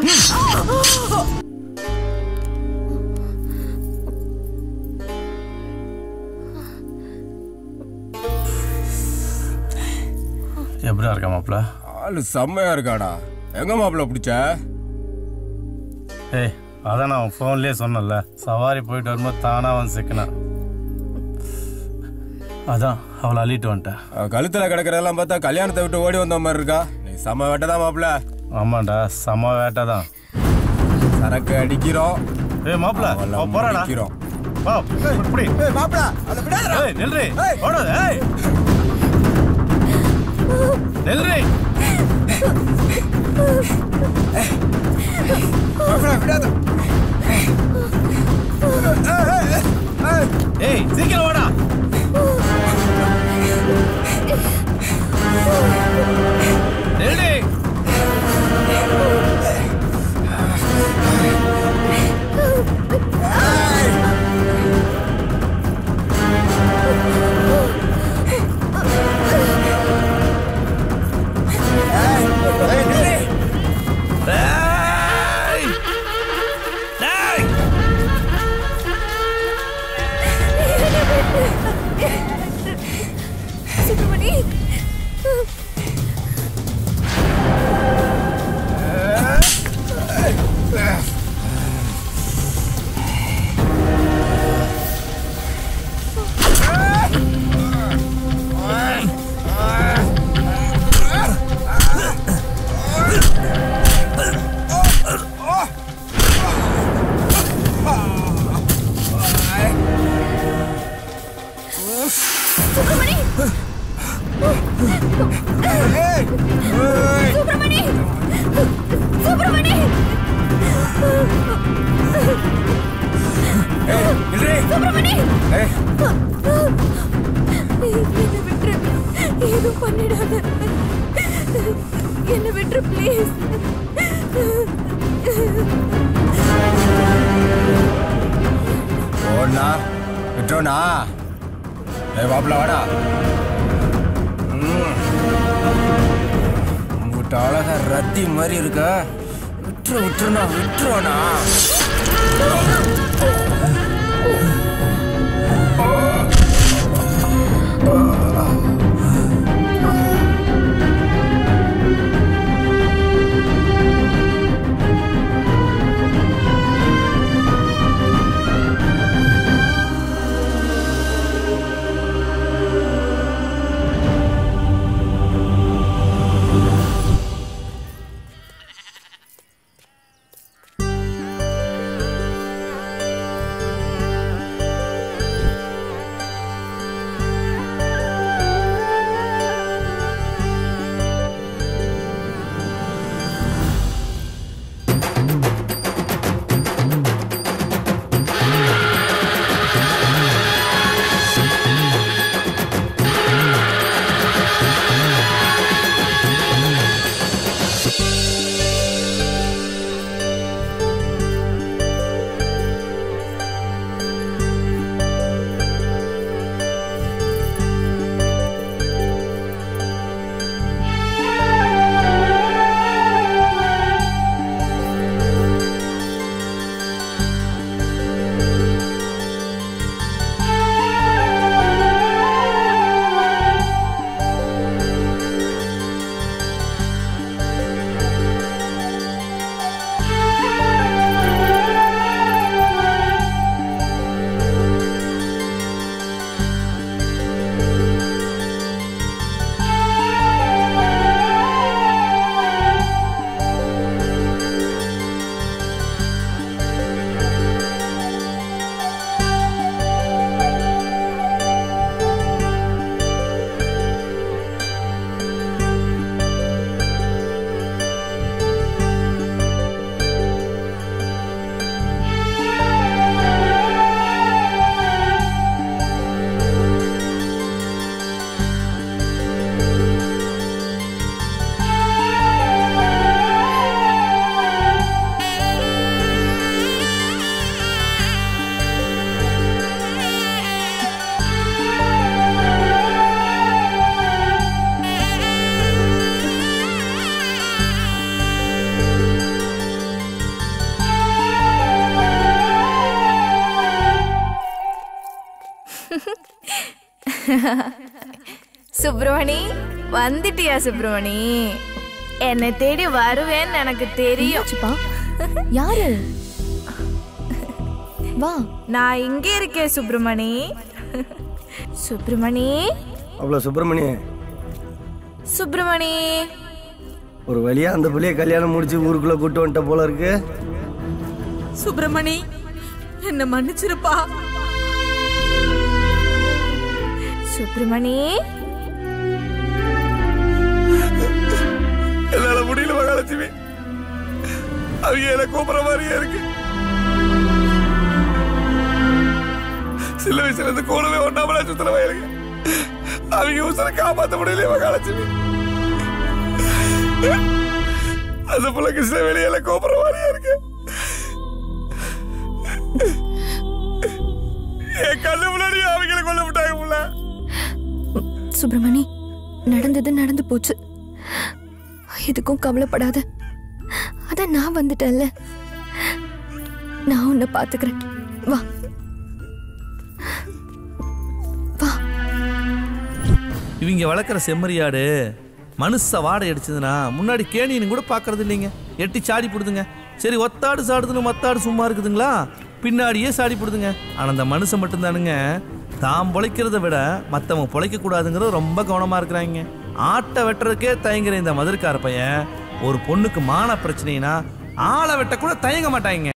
எப்படியா இருக்கா மாப்பிள்ள? ஆளு செம்மையா இருக்காடா. எங்க மாப்பிள்ள பிடிச்ச? ஏய், அதான் நான் ஃபோன்லேயே சொன்னல, சவாரி போயிட்டு வரும்போது தானா வந்து சிக்கினான். அதான் அவளை அள்ளிட்டு வந்துட்டேன். கழுத்துல கிடக்கிறதெல்லாம் பார்த்தா கல்யாணத்தை விட்டு ஓடி வந்த மாதிரி இருக்கா. நீ செம்ம வேட்டை தான் மாப்பிள்ள. ஆமாண்டா, செம்ம வேட்டை தான். சரக்கு அடிக்கிறோம். ஏய் மாப்பிள்ள, போறாடா. வா, இப்படி. ஏய் மாப்பிள்ள, அத விடாதடா. ஏய் நில்றி, ஓடாத. ஏய் நில்றி. மாப்பிள்ள விடாத. ஏய் சீக்கிரம் வாடா. நில்றி. சுப்பிரமணி, சுப்பிரமணி, சுப்பிரமணி, சுப்பிரமணி, என்ன விட்டுரு, எதுவும் பண்ணிடாத, என்ன விட்டுரு ப்ளீஸ். ஓடனா விட்டோனா. ஏய் மாப்பிள்ள வாடா. உங்ககிட்ட அழகா ரத்தி மாதிரி இருக்க. விட்டுருனா விட்டுருவானா. சுப்பிரமணி வந்துட்டியா சுப்பிரமணி? என்னை தேடி வருவேன்னு எனக்கு தெரியும். யாரு? வா. நான் இங்க இருக்கேன் சுப்பிரமணி. சுப்பிரமணி அவ்வளோ சுப்பிரமணி சுப்பிரமணி ஒரு வழியா அந்த பிள்ளைய கல்யாணம் முடிச்சு ஊருக்குள்ள கூட்டு வந்துட்ட போல இருக்கு. சுப்பிரமணி என்ன மன்னிச்சிருப்பா. சுப்பிரமணி என்னால முடியல மகாலட்சுமி. அவங்க என்ன கூப்பிடுற மாதிரியே இருக்கு. சில வயசுல இருந்து கூடவே ஒன்னாமல சுத்தல வயலுங்க. அவங்க உசரை காப்பாற்ற முடியல மகாலட்சுமி. அந்த புள்ள கிருஷ்ண வெளியில கூப்பிடுற மாதிரியே இருக்கு. என் கண்ணு முன்னாடி அவங்களை கொல்ல விட்டாங்க புள்ள. சுப்பிரமணி, நடந்தது நடந்து போச்சு. எதுக்கும் கவலைப்படாத. அதான் நான் வந்துட்டேன்ல, நான் உன்னை பாத்துக்கிறேன். வா வா. இவங்க வளர்க்குற செம்மறியாடு மனுஷ வாடை அடிச்சதுன்னா முன்னாடி கேணின்னு கூட பார்க்கறது இல்லைங்க. எட்டி சாடி போடுதுங்க. சரி ஒத்தாடு சாடுதுன்னு மத்தாடு சும்மா இருக்குதுங்களா, பின்னாடியே சாடி போடுதுங்க. ஆனால் அந்த மனுஷன் மட்டும்தானுங்க தாம் பொழைக்கிறத விட மற்றவங்க பொழைக்க கூடாதுங்கிறது ரொம்ப கவனமாக இருக்கிறாங்க. ஆட்டை வெட்டுறதுக்கே தயங்குற இந்த மதுரைக்கார பையன் ஒரு பொண்ணுக்கு மான பிரச்சனைனா ஆளை வெட்ட கூட தயங்க மாட்டாங்க.